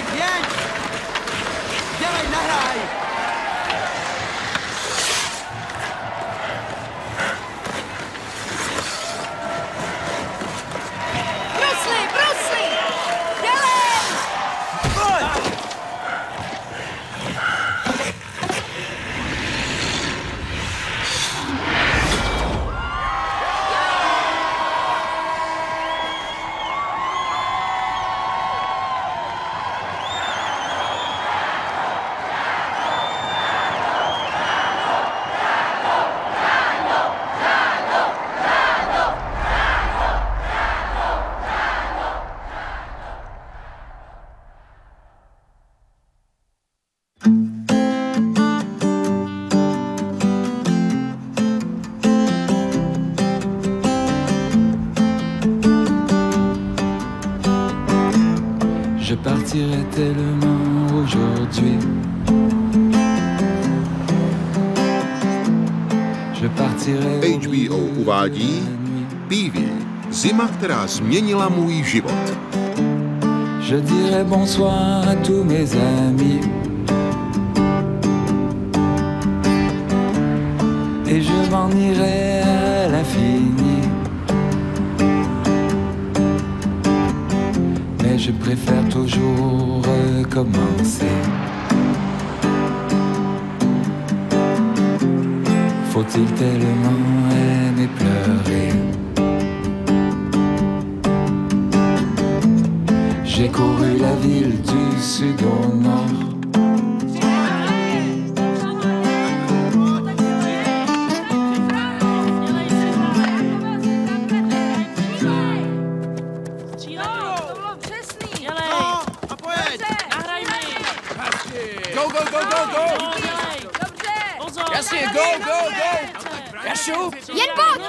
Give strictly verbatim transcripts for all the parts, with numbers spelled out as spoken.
Jeď! Dělej, nahraj! Brusli, brusli! Dělej! Pojď! Je partirai tellement aujourd'hui. Je partirai. H B O uvádí P V. Zima, která změnila můj život. Je dirai bonsoir à tous mes amis. Et je m'en irai à l'infini. Mais je préfère toujours recommencer. Faut-il tellement aimer pleurer? J'ai couru la ville du sud au nord. Go, go, go, go, go! Jasně, go, go, go! Jašu! Jen pojď!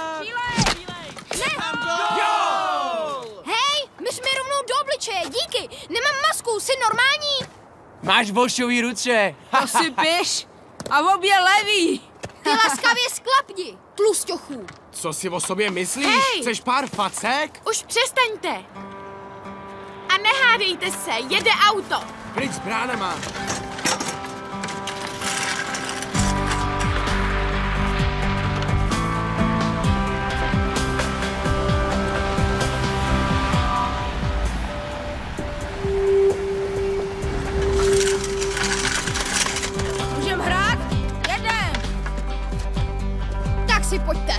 Obličeje, díky! Nemám masku, jsi normální? Máš vošový ruce. To si piš a obě levý. Ty laskavě sklapni, tlusťochů. Co si o sobě myslíš? Hej! Chceš pár facek? Už přestaňte. A nehádejte se, jede auto. Pryč s bránama. Si pojďte.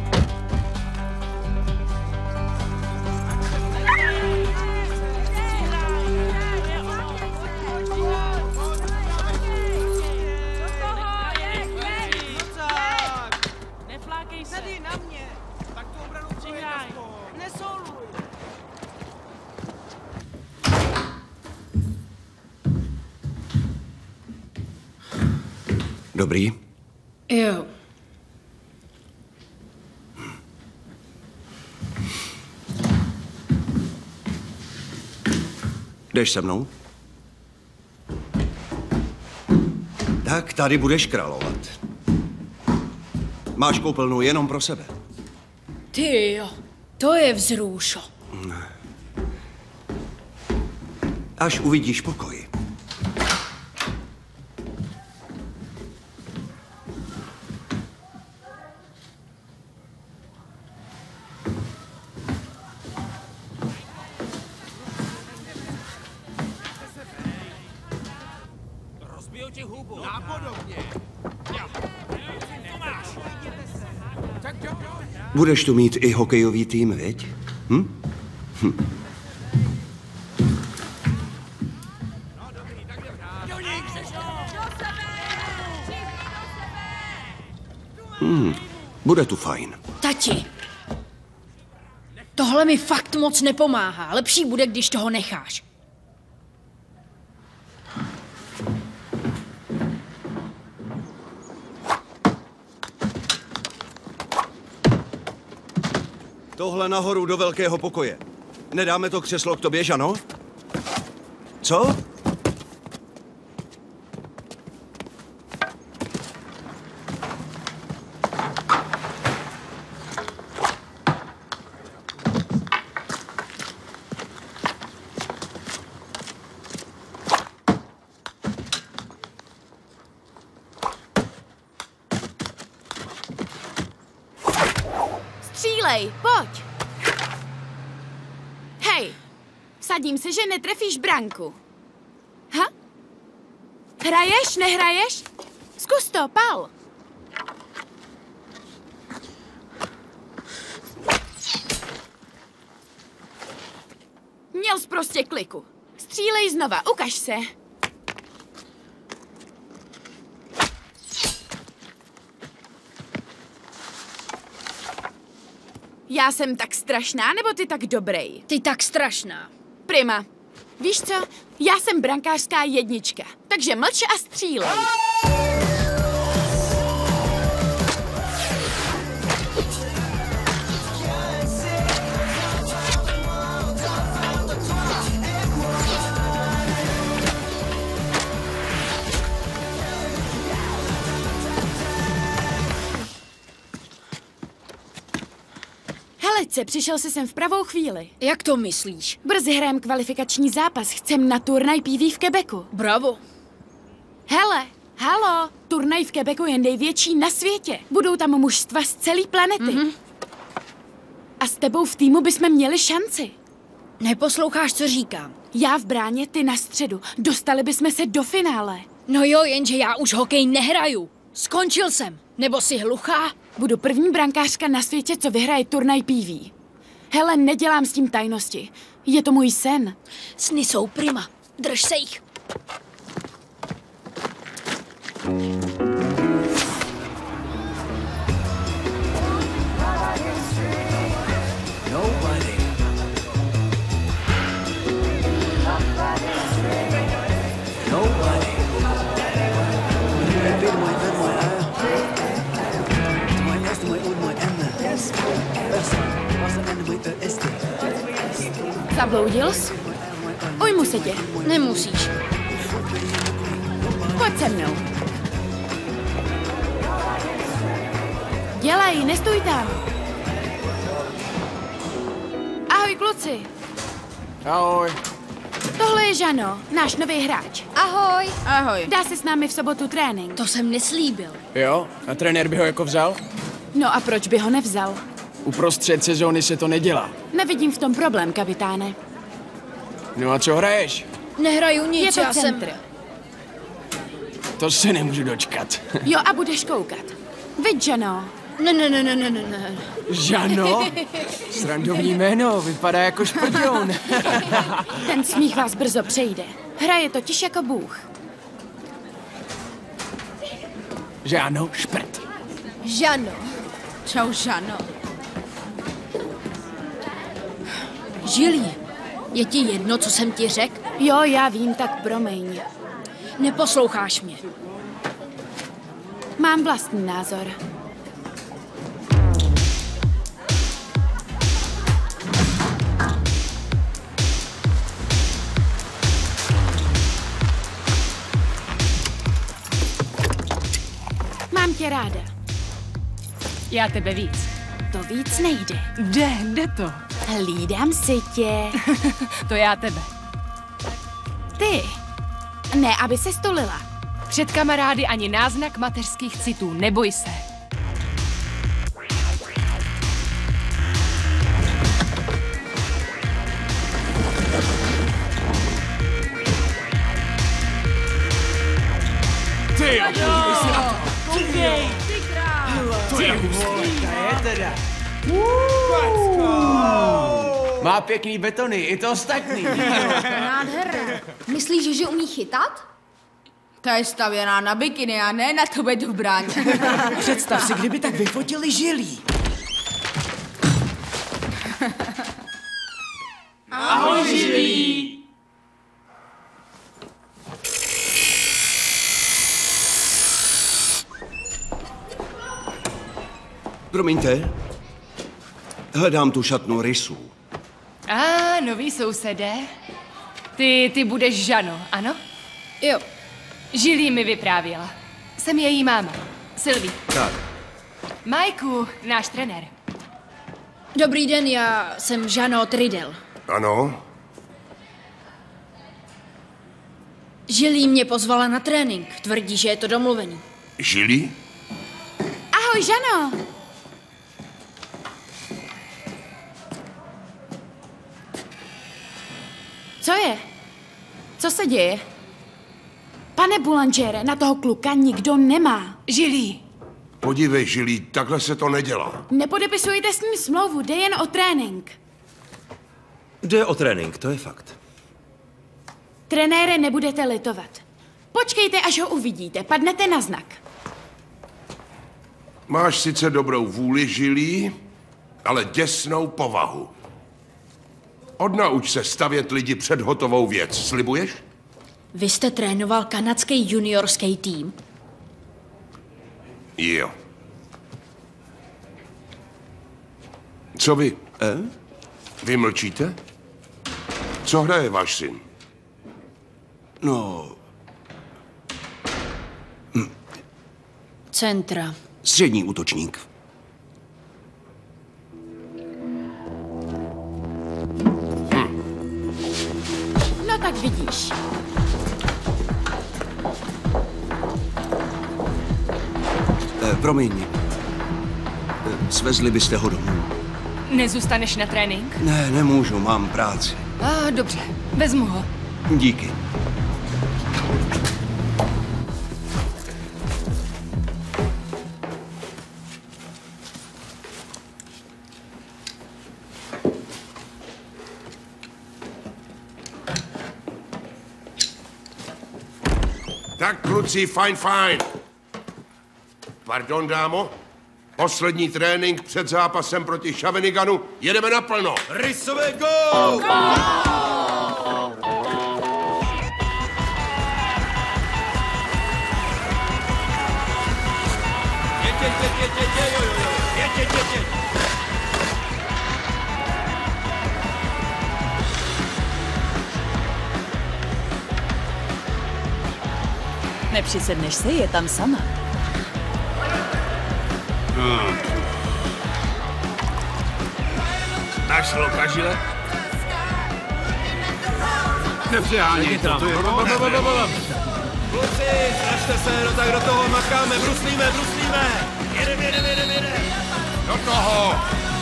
Neflákej se. Tady na mě. Tak tu obranu Přihraj. Nesoluj. Dobrý? Jo. Jdeš se mnou? Tak tady budeš královat. Máš koupelnu jenom pro sebe. Ty jo, to je vzrůšo. Až uvidíš pokoj. Budeš tu mít i hokejový tým, viď? Hm? Hm. Hmm, bude tu fajn. Tati, tohle mi fakt moc nepomáhá. Lepší bude, když toho necháš. Tohle nahoru do velkého pokoje. Nedáme to křeslo k tobě, Žano? Co? Dělej, pojď. Hej, vsadím se, že netrefíš branku. Ha? Hraješ, nehraješ? Zkus to, pal. Měl jsi prostě kliku. Střílej znova, ukaž se. Já jsem tak strašná, nebo ty tak dobrý? Ty tak strašná. Prima. Víš co? Já jsem brankářská jednička, takže mlč a střílej. Helece, přišel jsi sem v pravou chvíli. Jak to myslíš? Brzy hrajem kvalifikační zápas, chcem na turnaj P V v Quebecu. Bravo. Hele, halo, turnaj v Quebecu je největší na světě. Budou tam mužstva z celé planety. Mm-hmm. A s tebou v týmu bychom měli šanci. Neposloucháš, co říkám. Já v bráně, ty na středu. Dostali bychom se do finále. No jo, jenže já už hokej nehraju. Skončil jsem. Nebo jsi hluchá? Budu první brankářka na světě, co vyhraje turnaj P V. Hele, nedělám s tím tajnosti. Je to můj sen. Sny jsou prima. Drž se jich. Zabloudil jsi? Ujmu se tě. Nemusíš. Pojď se mnou. Dělej, nestůj tam. Ahoj, kluci. Ahoj. Tohle je Žano, náš nový hráč. Ahoj. Ahoj. Dá se s námi v sobotu trénink. To jsem neslíbil. Jo, a trenér by ho jako vzal? No a proč by ho nevzal? Uprostřed sezóny se to nedělá. Nevidím v tom problém, kapitáne. No a co hraješ? Nehraju nic, Je to já centr. jsem... To se nemůžu dočkat. Jo, a budeš koukat. Viď, Žano? Ne, ne, ne, ne, ne, ne, ne. Žano? Srandovní jméno, vypadá jako šprťoun. Ten smích vás brzo přejde. Hraje totiž jako bůh. Žano, šprt. Žano. Čau, Žano. Žilí, je ti jedno, co jsem ti řekl? Jo, já vím, tak promiň. Neposloucháš mě. Mám vlastní názor. Mám tě ráda. Já tebe víc. To víc nejde. Jde, jde to. Hlídám si tě. To já tebe. Ty. Ne, aby se stolila. Před kamarády ani náznak mateřských citů, neboj se. Ty jo, podívej se na to. Koukej, ty král. To je hustý. je teda. Má pěkný betony, i to ostatní. Nádherné. Myslíš, že umí chytat? Ta je stavěná na bikiny a ne na to být v bráně. Představ si, kdyby tak vyfotili Žilí. Ahoj, Žilí. Promiňte, hledám tu šatnu rysů. A ah, nový sousedé. Ty, ty budeš Žano, ano? Jo. Žilí mi vyprávěla. Jsem její máma, Sylvie. Tak, Majku, náš trenér. Dobrý den, já jsem Žano Tridel. Ano, Žilí mě pozvala na trénink. Tvrdí, že je to domluvený. Žilí? Ahoj, Žano. Co je? Co se děje? Pane Boulangere, na toho kluka nikdo nemá. Žilí. Podívej, Žilí, takhle se to nedělá. Nepodepisujte s ním smlouvu, jde jen o trénink. Jde o trénink, to je fakt. Trenére, nebudete litovat. Počkejte, až ho uvidíte, padnete na znak. Máš sice dobrou vůli, Žilí, ale děsnou povahu. Odnauč se stavět lidi před hotovou věc, slibuješ? Vy jste trénoval kanadský juniorský tým. Jo. Co vy? Eh? Vy mlčíte? Co hraje váš syn? No, Centra. střední útočník. No tak vidíš. Eh, promiň. Eh, svezli byste ho domů? Nezůstaneš na trénink? Ne, nemůžu, mám práci. A ah, dobře, vezmu ho. Díky. Tak, kluci, fajn, fajn. Pardon, dámo. Poslední trénink před zápasem proti Shaweniganu. Jedeme naplno. Rysové gól! Jeď, jeď, jeď, jeď, jeď, jeď, jo, jo, jo. Jeď, jeď, jeď, jeď. Nepřisedneš si, je tam sama. Hmm. Našlo, Kažile? Nepřeháněj to, to je Kluci, snažte se, no tak do toho makáme, bruslíme, bruslíme. Jedem, jedem, jedem, jedem. Do toho.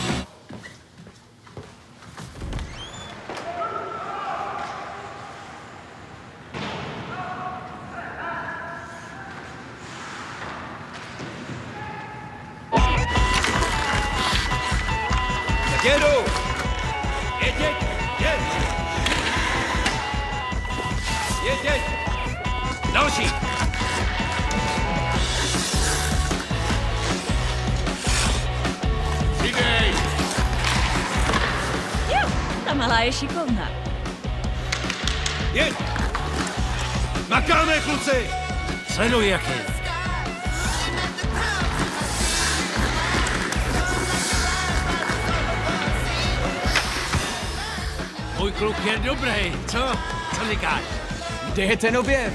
Jedu! Jeď, jeď, jeď! Jeď, jeď! Další! Přidej! Jo, ta malá je šikovná. Jeď! Makáme, kluci! Sleduj, jak je. Můj kluk je dobrý, co? Co říkáš? Kde je ten objev?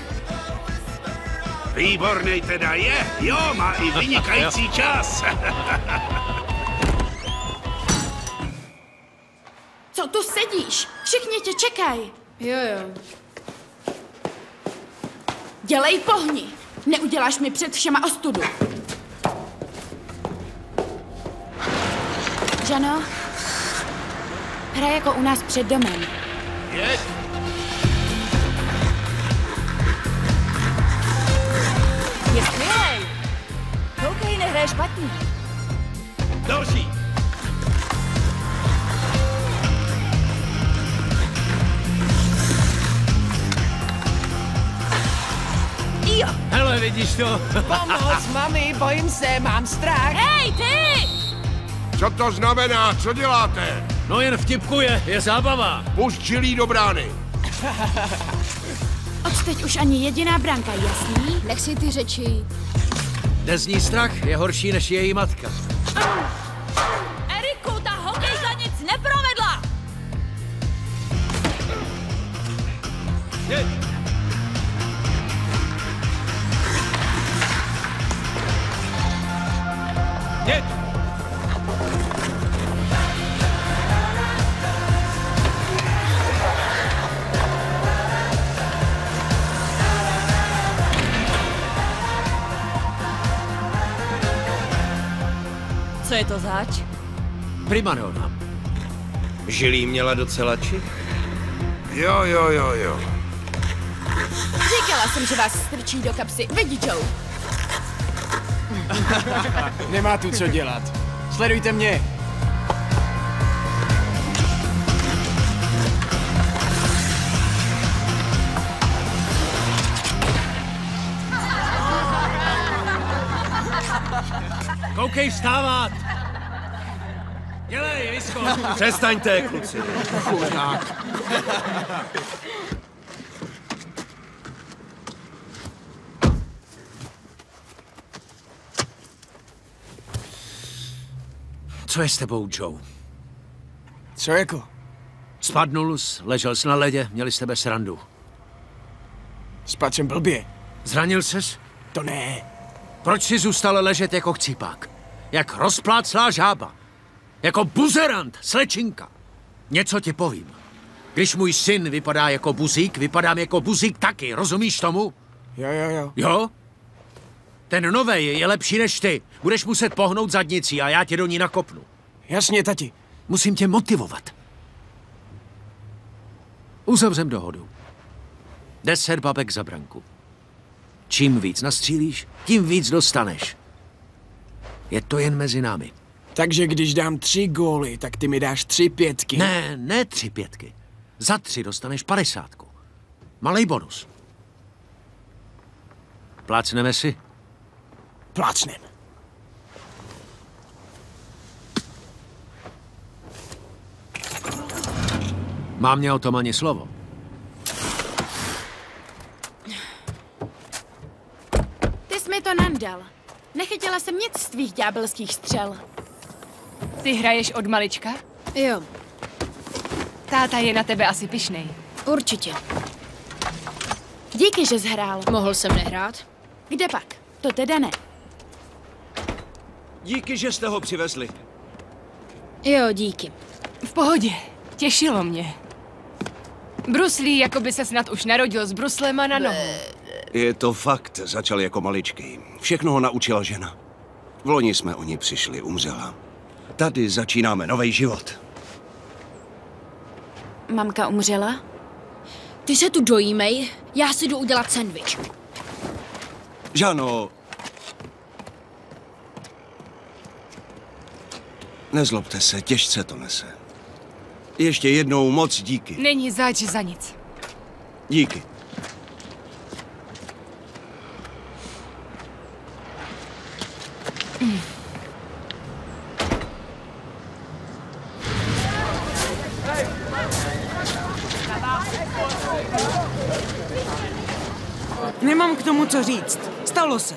Výborný teda je, jo, má i vynikající čas. Co tu sedíš? Všichni tě čekají. Jo, jo. Dělej, pohni. Neuděláš mi před všema ostudu. Žano, hraj jako u nás před domem. Jeď! Je skvělej. Koukej, nehraje špatně. Další! Jo. Hele, vidíš to? Pomoc, mami, bojím se, mám strach. Hej, ty! Co to znamená? Co děláte? No jen vtipkuje, je zábava. Pusť Žilí do brány. Odteď už ani jediná branka, jasný? Nech si ty řeči. Dnes z ní strach je horší než její matka. Eriku, ta hokejka nic neprovedla. Jeď! Jeď! Co je to zač? Primadona. Žilí měla docela čich. Jo, jo, jo, jo. Říkala jsem, že vás strčí do kapsy. Vidí, Joe. Nemá tu co dělat. Sledujte mě. Koukej vstávat! Dělej, Risko! Přestaňte, kluci. Chudák. Co je s tebou, Joe? Co jako? Spadnul jsi, ležel jsi na ledě, měli s tebe srandu. Spad jsem blbě. Zranil ses? To ne. Proč jsi zůstal ležet jako chcípák? Jak rozpláclá žába. Jako buzerant, slečinka. Něco ti povím. Když můj syn vypadá jako buzík, vypadám jako buzík taky, rozumíš tomu? Jo, jo, jo. Jo? Ten novej je lepší než ty. Budeš muset pohnout zadnicí a já tě do ní nakopnu. Jasně, tati. Musím tě motivovat. Uzavřem dohodu. Deset babek za branku. Čím víc nastřílíš, tím víc dostaneš. Je to jen mezi námi. Takže když dám tři góly, tak ty mi dáš tři pětky. Ne, ne tři pětky. Za tři dostaneš padesátku. Malej bonus. Plácneme si? Plácnem. Mám mě o tom ani slovo. Ty jsi mi to nandal. Nechytila jsem nic z tvých ďábelských střel. Ty hraješ od malička? Jo, Táta je na tebe asi pyšnej. určitě. Díky, že jsi hrál. Mohl jsem nehrát? Kde pak? To teda ne. Díky, že jste ho přivezli. Jo, díky. V pohodě. Těšilo mě. Bruce Lee jako by se snad už narodil s bruslema na nohu. Je to fakt, začal jako maličký. Všechno ho naučila žena. V loni jsme o ní přišli, umřela. Tady začínáme nový život. Mamka umřela? Ty se tu dojímej, já si jdu udělat sendvič. Žano, nezlobte se, těžce to nese. Ještě jednou moc díky. Není zač za nic. Díky. Mm. Nemám k tomu co říct. Stalo se.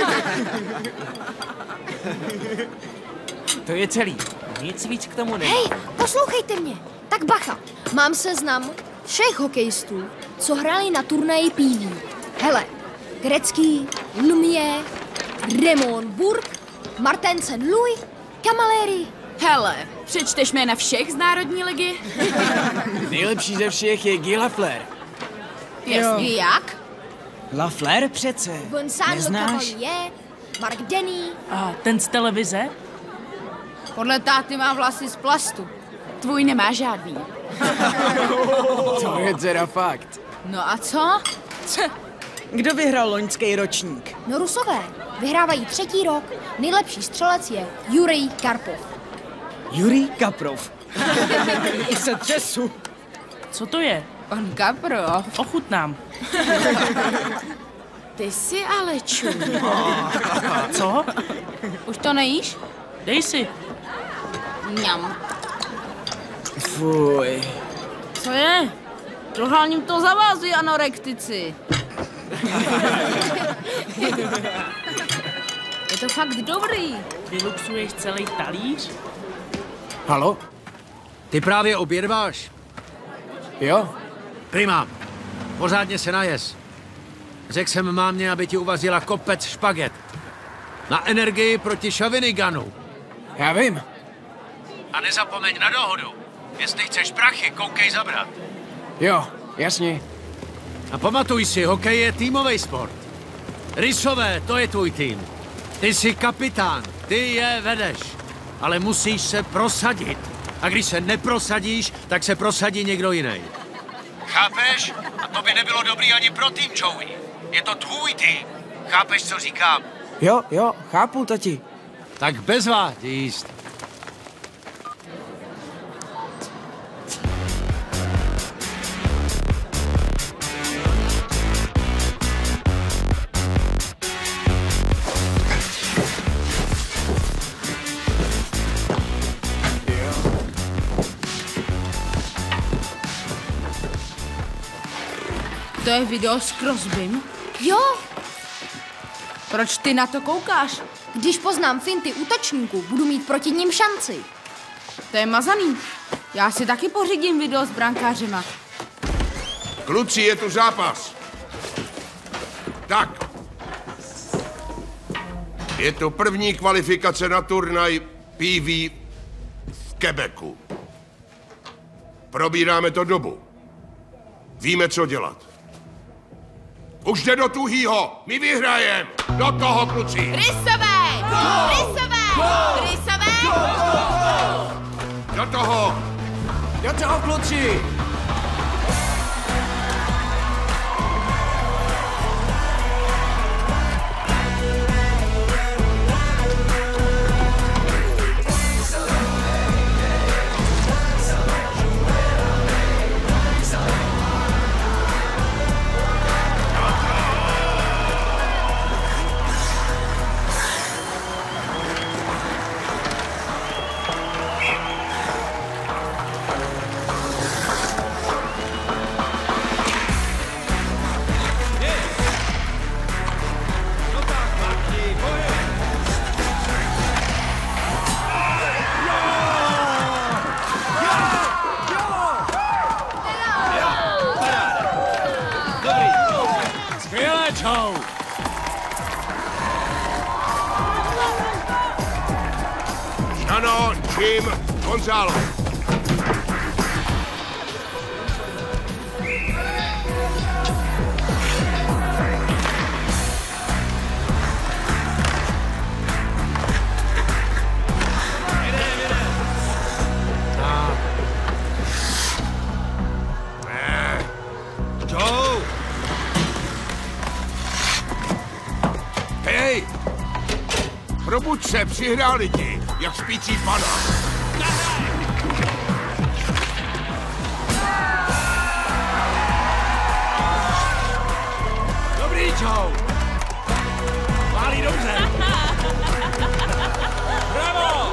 To je celý. Nic víc k tomu nemá. Hej, poslouchejte mě. Tak bacha, mám seznam všech hokejistů, co hráli na turnaji P V. Hele, Gretzky, Lumière, Raymond Burke, Martinsen Louis, Camilleri. Hele, přečteš jména všech z Národní ligy? Nejlepší ze všech je Guy Lafleur. Jasně. Jak? Lafleur přece. Gonzalo Neznáš? Cavalier, Mark Denny. A ten z televize? Podle táty má vlasy z plastu. Tvůj nemá žádný. To je teda fakt. No a co? Kdo vyhrál loňský ročník? No Rusové. Vyhrávají třetí rok. Nejlepší střelec je Jurij Karpov. Jurij Kaprov. I se třesu. Co to je? Pan Kaprov. Ochutnám. Ty jsi ale čum. Co? Už to nejíš? Dej si. Mňam. Fuj. Co je? Doháním to za vás, vy anorektici. Je to fakt dobrý. Vyluxuješ celý talíř? Halo? Ty právě obědváš? Jo? Prima, pořádně se najez. Řekl jsem mámě, aby ti uvařila kopec špaget. Na energii proti Shaviniganu. Já vím. A nezapomeň na dohodu. Jestli chceš prachy, koukej zabrat. Jo, jasně. A pamatuj si, hokej je týmový sport. Rysové, to je tvůj tým. Ty jsi kapitán, ty je vedeš. Ale musíš se prosadit. A když se neprosadíš, tak se prosadí někdo jiný. Chápeš? A to by nebylo dobrý ani pro tým, Joey. Je to tvůj tým. Chápeš, co říkám? Jo, jo, chápu, tati. Tak bezva, jíst. To je video s Crosbym? Jo. Proč ty na to koukáš? Když poznám finty útočníků, budu mít proti ním šanci. To je mazaný. Já si taky pořídím video s brankářema. Kluci, je tu zápas. Tak. Je to první kvalifikace na turnaj P V v Quebecu. Probíráme to dobu. Víme, co dělat. Už jde do tuhýho! My vyhrajem! Do toho, kluci! Rysové! Rysové! Rysové! Do toho! Do toho, kluci! Ano, Jim, Gonzalo. Joe! Hej! Probuď se, přihráli ti, jak spící pana. Dobrý, Joe! Válí dobře! Bravo!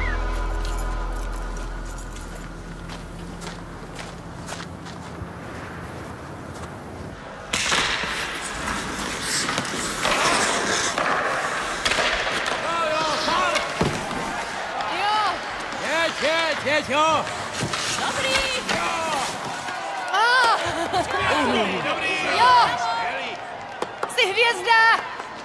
Jeď, jo! Dobrý! Jo! Ah! Dobrý, dobrý! Jo! Jsi hvězda!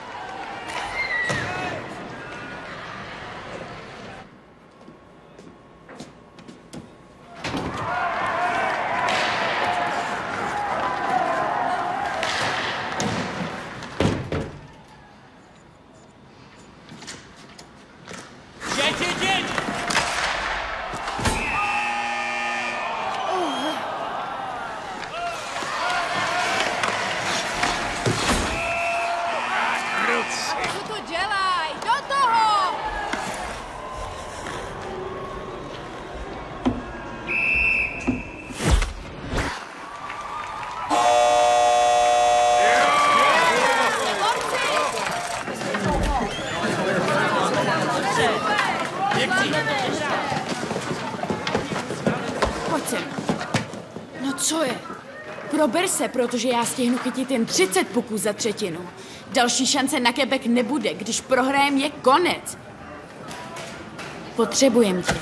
Jeď, jeď, jeď! Co to dělaj? Do toho! Pojď sem. No co je? Prober se, protože já stihnu chytit jen třicet puků za třetinu. Další šance na Quebec nebude, když prohrajem je konec. Potřebujem tě.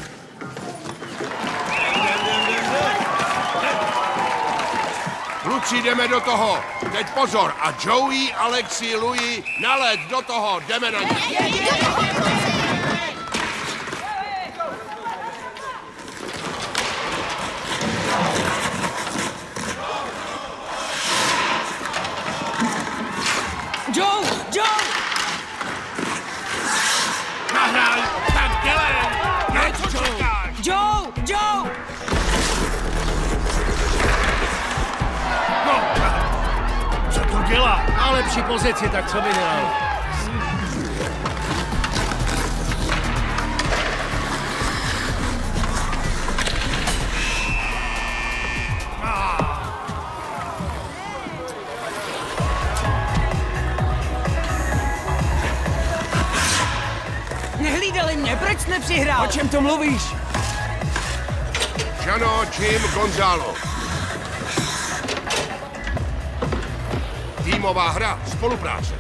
Kluci, jdeme do toho. Teď pozor. A Joey, Alexi, Louis, na led, do toho. Jdeme na ně. Joe! Joe! Nahrál, tak dělej. Ne, co čekáš? Joe! Joe! Skvělá. Má lepší pozici, tak co by dělal? Nehlídali mě, proč jsi nepřihrál? O čem to mluvíš? Jano, Jim, Gonzalo. Týmová hra, spolupráce.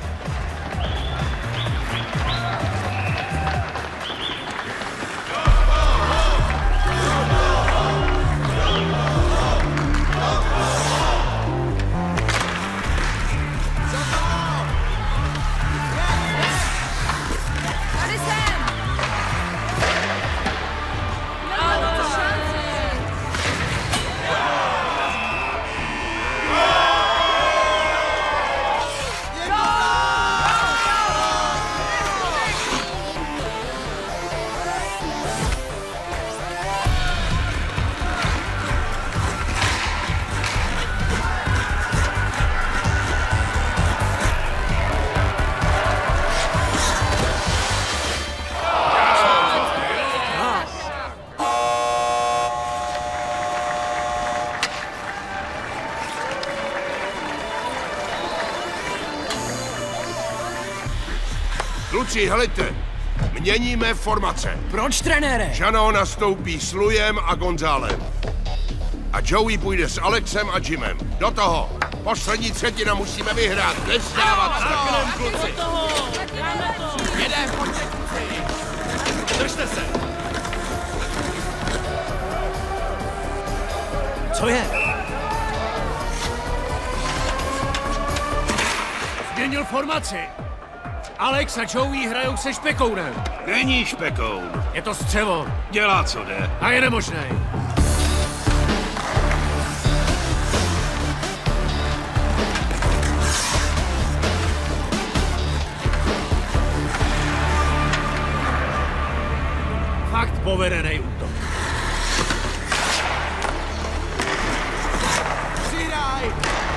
Kluci, helejte, měníme formace. Proč, trenére? Jano nastoupí s Lujem a Gonzálem. A Joey půjde s Alexem a Jimem. Do toho. Poslední třetina musíme vyhrát. Nevstávat s takovým, kluci. Jedem, pojďte, kluci. Držte se. Co je? Změnil formaci. Alex a Joey hrajou se špekounem. Není špekoun. Je to střevo. Dělá, co jde. A je nemožný. Fakt povedený útok. Přidaj!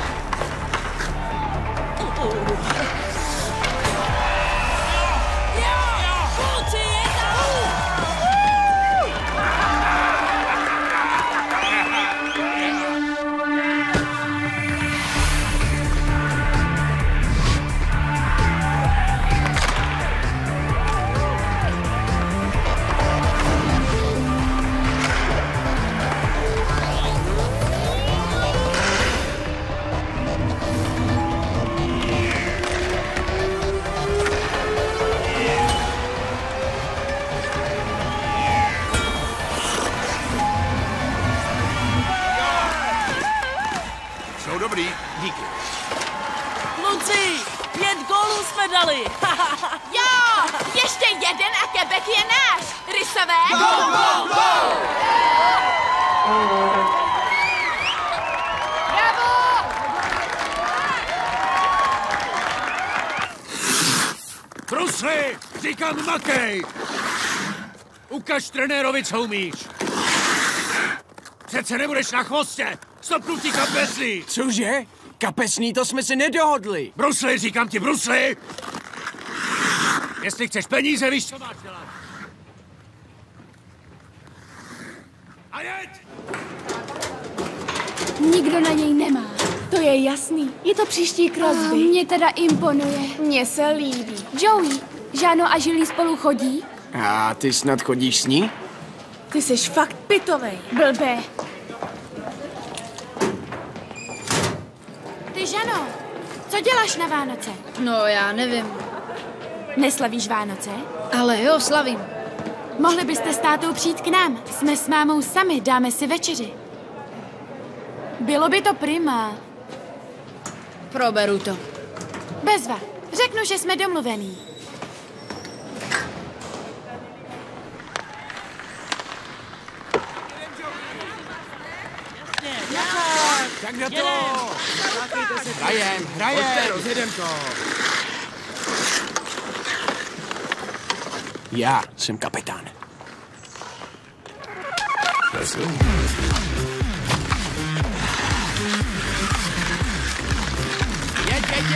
Dobrý, díky. Kluci, pět gólů jsme dali. Jo, ještě jeden a Quebec je náš. Rysové? Go, go, go! Bravo! Brusli, říkám makej! Ukaž trenérovi, co umíš. Přece nebudeš na chvostě. Stopnutí kapesný. Cože? Kapesný, to jsme si nedohodli. Brusli, říkám ti, brusli! Jestli chceš peníze, víš, co máš dělat. A jeď! Nikdo na něj nemá. To je jasný. Je to příští Crosby. A mě teda imponuje. Mně se líbí. Joey, Žáno a Žilí spolu chodí? A ty snad chodíš s ní? Ty jsi fakt pitovej. Blbé. Ty, Žano, co děláš na Vánoce? No, já nevím. Neslavíš Vánoce? Ale jo, slavím. Mohli byste s tátou přijít k nám. Jsme s mámou sami, dáme si večeři. Bylo by to prima. Proberu to. Bezva. Řeknu, že jsme domluvený. Tak do toho! Hrajem, hrajem! Pojďte, rozjedem to! Já jsem kapitán. Jeď, jeď,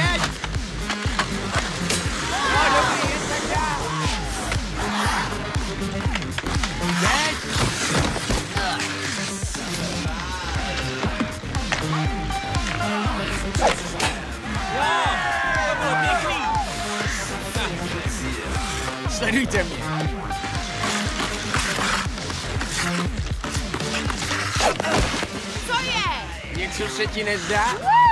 Sledujte mě. Co je? Něco se ti nezdá?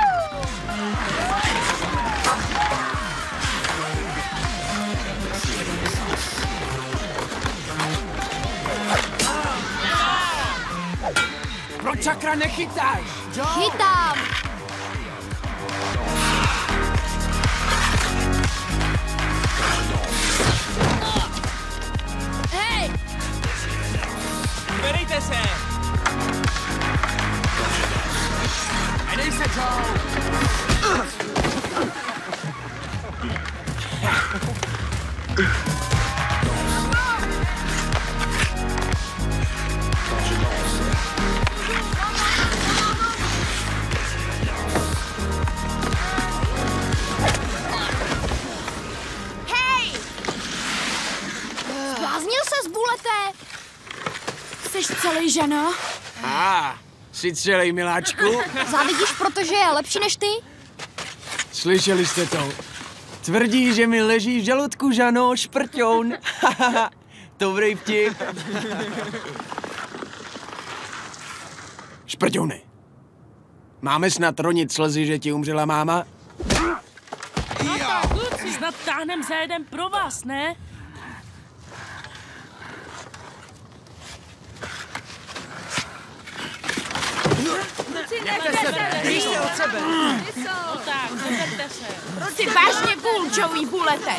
Proč sakra nechytáš? Chytám! Hej! Zvedejte se! Nedej se, Joe! Zbláznil ses, Bulete? Jseš celý, Žano? A, jsi celý, miláčku? Závidíš, protože je lepší než ty? Slyšeli jste to? Tvrdí, že mi leží v žaludku, Žano, šprťoun. Dobrý vtip. Šprťouny. Máme snad ronit slzy, že ti umřela máma? No tak, kluci, snad táhnem za jeden pro vás, ne? Nechte se, běžte od sebe. No tak, nezerte se. Jsi vážně cool, Joey, Bulete.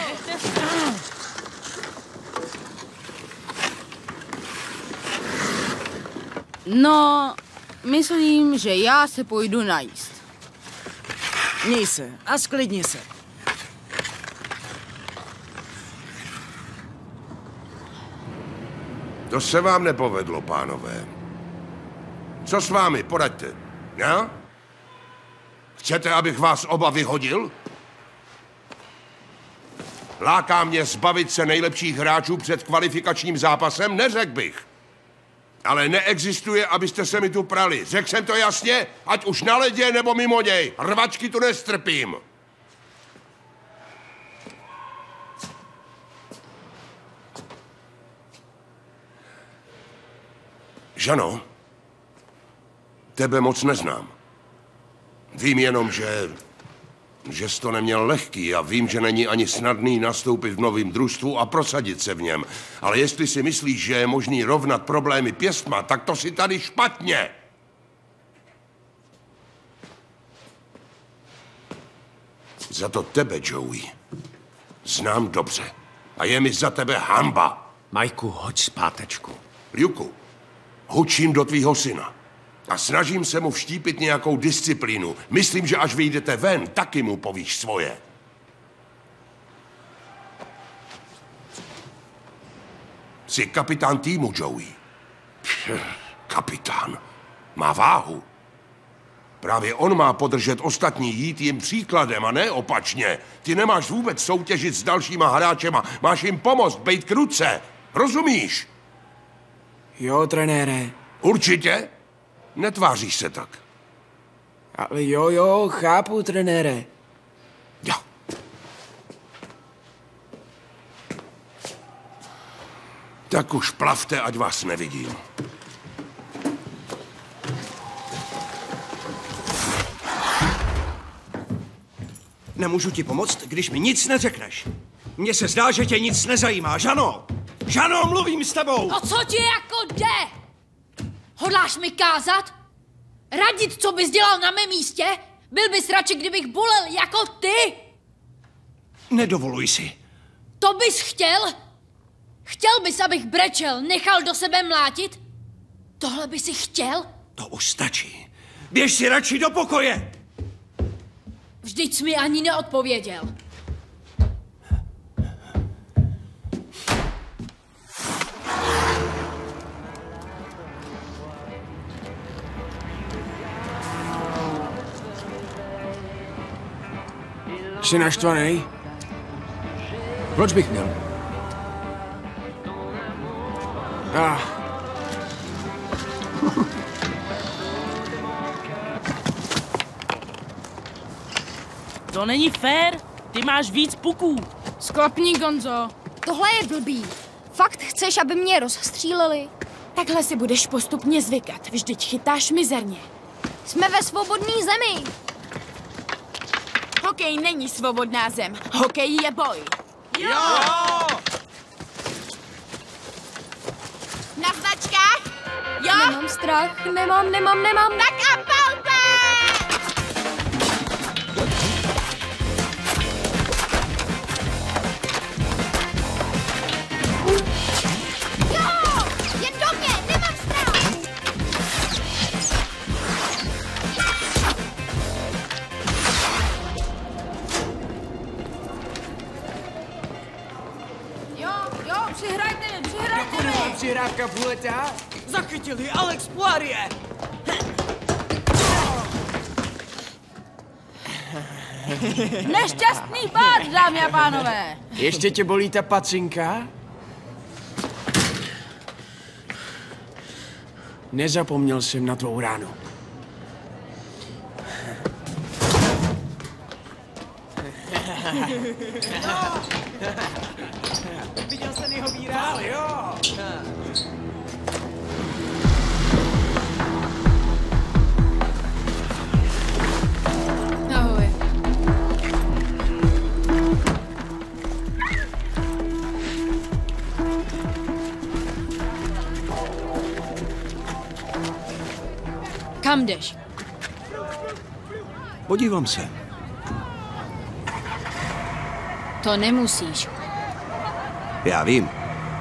No, myslím, že já se půjdu najíst. Měj se a sklidni se. To se vám nepovedlo, pánové. Co s vámi, poraďte. Já? Chcete, abych vás oba vyhodil? Láká mě zbavit se nejlepších hráčů před kvalifikačním zápasem? Neřekl bych. Ale neexistuje, abyste se mi tu prali. Řekl jsem to jasně? Ať už na ledě nebo mimo něj. Rvačky tu nestrpím. Žano, tebe moc neznám. Vím jenom, že... že jsi to neměl lehký a vím, že není ani snadný nastoupit v novém družstvu a prosadit se v něm. Ale jestli si myslíš, že je možný rovnat problémy pěstma, tak to si tady špatně. Za to tebe, Joey, znám dobře. A je mi za tebe hanba. Majku, hoď zpátečku. Luku, hučím do tvýho syna. A snažím se mu vštípit nějakou disciplínu. Myslím, že až vyjdete ven, taky mu povíš svoje. Jsi kapitán týmu, Joey. Pš, kapitán. Má váhu. Právě on má podržet ostatní, jít jim příkladem a ne opačně. Ty nemáš vůbec soutěžit s dalšíma hráčema. Máš jim pomoct, bejt k ruce. Rozumíš? Jo, trenére. Určitě? Netváříš se tak. Ale jo, jo, chápu, trenére. Jo. Tak už plavte, ať vás nevidím. Nemůžu ti pomoct, když mi nic neřekneš. Mně se zdá, že tě nic nezajímá, Žano! Žano, mluvím s tebou! O co ti jako jde? Hodláš mi kázat? Radit, co bys dělal na mém místě? Byl bys radši, kdybych bulel jako ty? Nedovoluj si. To bys chtěl? Chtěl bys, abych brečel, nechal do sebe mlátit? Tohle by si chtěl? To už stačí. Běž si radši do pokoje! Vždyť jsi mi ani neodpověděl. Jsi naštvaný? Proč bych měl? Ah. To není fér, ty máš víc puků. Sklapni, Gonzo. tohle je blbý. Fakt chceš, aby mě rozstříleli? Takhle si budeš postupně zvykat. Vždyť chytáš mizerně. Jsme ve svobodné zemi. Hokej není svobodná zem. Hokej je boj. Jo! Na značkách? Jo? Nemám strach, nemám, nemám, nemám. Tak a palte! Jo! Jen do mě, nemám strach! Jo, jo, přihrajte mi, přihrajte mi. Dokonalá přihrávka Fuleta. Zachytili Alex Poirier. Nešťastný pád, dámy a pánové. Ještě tě bolí ta pacinka? Nezapomněl jsem na tvou ránu. Viděl jsem jeho výraz? Jo. Ahoj. Kam jdeš? Podívám se. To nemusíš. Já vím.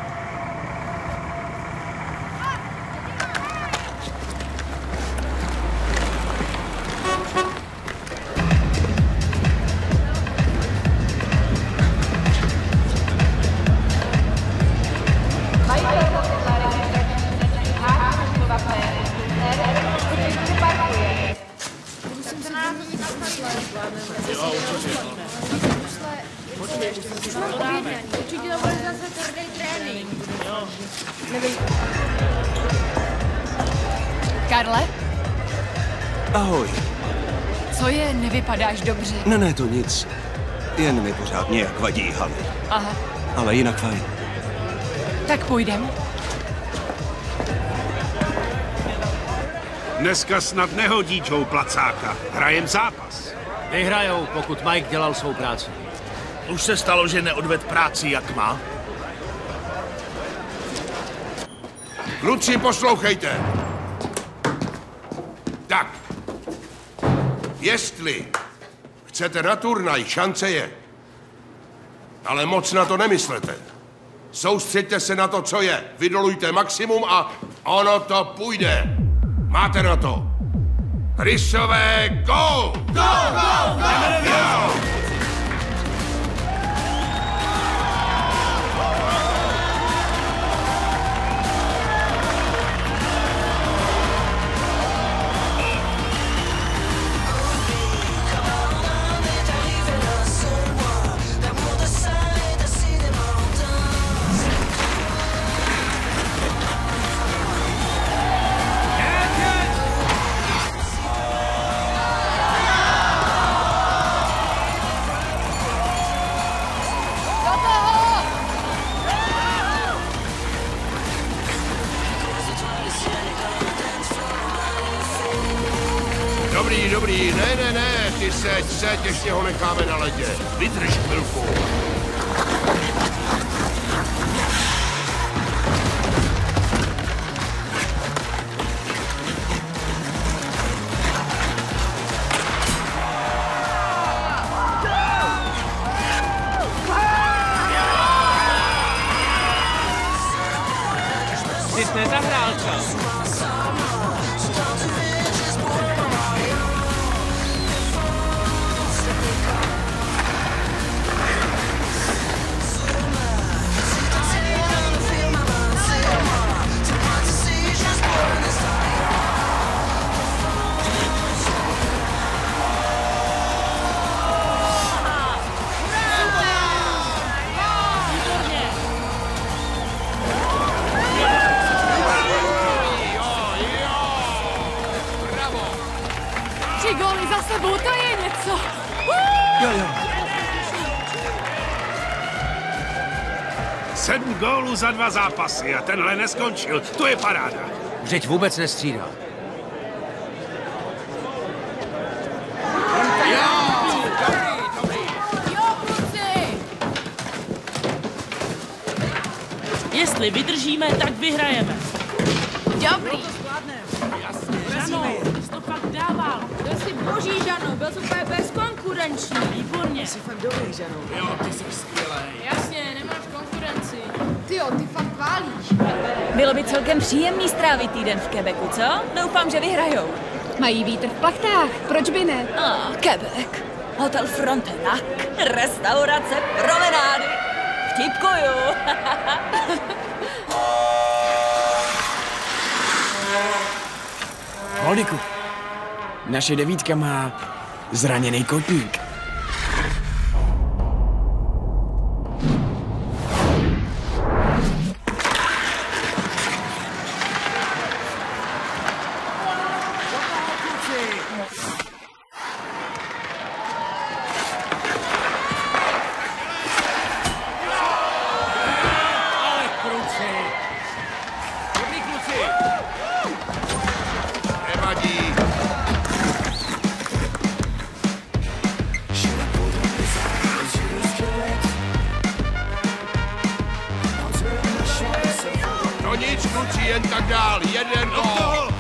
Karle, Ahoj. co je, nevypadáš dobře? Ne, ne, to nic. Jen mi pořád nějak vadí haly. Aha, Ale jinak fajn. tak půjdem. Dneska snad nehodí Joe placáka. Hrajem zápas. Vyhrajou, pokud Mike dělal svou práci. Už se stalo, že neodved práci, jak má? Kluci, poslouchejte. Tak. Jestli chcete na turnaj, šance je. Ale moc na to nemyslete. Soustřeďte se na to, co je. Vydolujte maximum a ono to půjde. Máte na to. Rysové, go! Go, go, go! go! Dobrý, dobrý, ne, ne, ne, ty seď, seď, ještě ho necháme na ledě. Vydrž chvilku. Ty jsi nezahrál čas. Tři góly za sebou, to je něco. Jo, jo. Sedm gólů za dva zápasy a tenhle neskončil. To je paráda. Vždyť vůbec nestřídá. Jestli vydržíme, tak vyhrajeme. Dobrý. Žano, jsi to fakt dával. Byl jsi boží, Žano, byl jsi úplně bezkonkurenční. Výborně. Jsi fakt dobrý, Žano. Jo, ty jsi skvělej. Jasně, nemáš konkurenci. Tyjo, ty fakt válíš. Bylo by celkem příjemný strávit týden v Quebecu, co? Doufám, že vyhrajou. Mají vítr v plachtách, proč by ne? Ah, Quebec. Hotel Frontenac, restaurace, promenády. Vtipkuju. Holdiku, naše devítka má zraněný kotník. No nic, kluci, jen tak dál, jeden gól.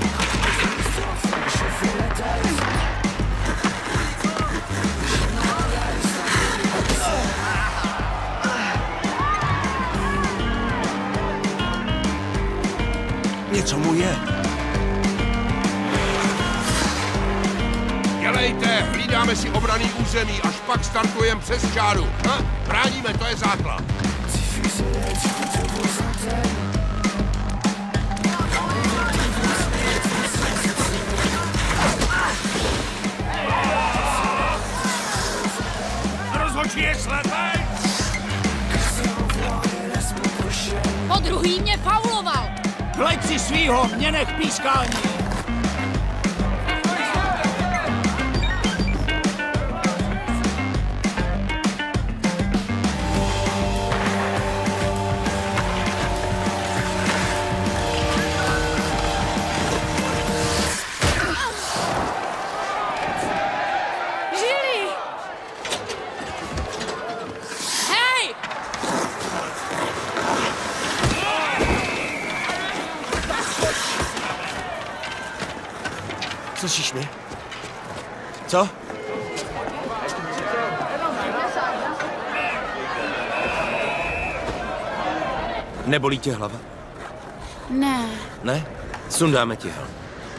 Něco mu je. Dělejte, hlídáme si obraný území, až pak startujeme přes čáru. Ha? Bráníme, to je základ. Rozhodčí je slepej! Po druhý mě fauloval. Hleď si svýho, mě nech pískání. Slyšíš mě? Co? Nebolí tě hlava? Ne. Ne? Sundáme ti helm.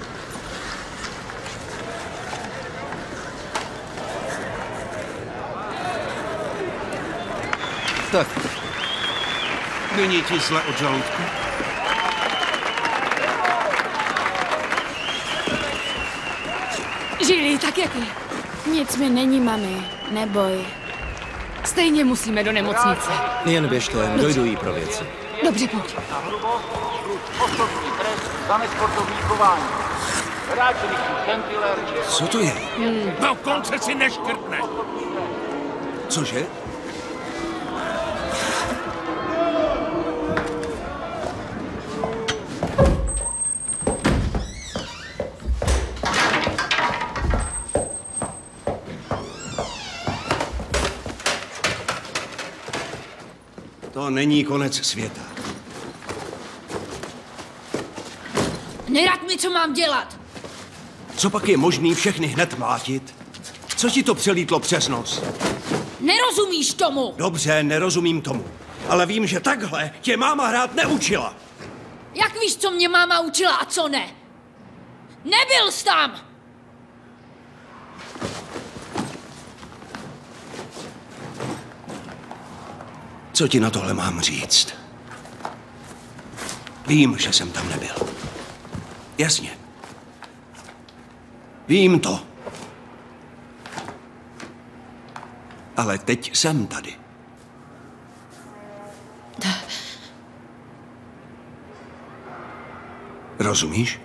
Tak. Není ti zle od žaludku? Žili, tak jak je? Nic mi není, mami. Neboj. Stejně musíme do nemocnice. Jen běžte, dojdu jí pro věci. Dobře, pojď. Co to je? Hmm. No konce si neškrtne. Cože? To není konec světa. Nerad mi, co mám dělat. Co pak je možný všechny hned mlátit? Co ti to přelítlo přes nos? Nerozumíš tomu. Dobře, nerozumím tomu. Ale vím, že takhle tě máma hrát neučila. Jak víš, co mě máma učila a co ne? Nebyl jsi tam! Co ti na tohle mám říct? Vím, že jsem tam nebyl. Jasně. Vím to. Ale teď jsem tady. Rozumíš?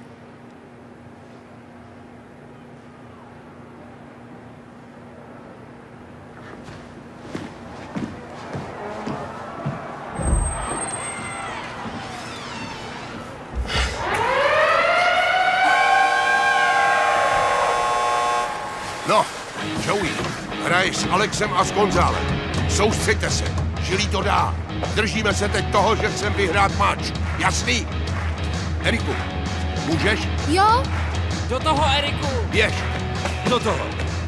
hraješ s Alexem a s Gonzálem. Soustřeďte se. Žilý to dá. Držíme se teď toho, že chcem vyhrát mač. Jasný? Eriku, můžeš? Jo? Do toho, Eriku! Běž. Do toho.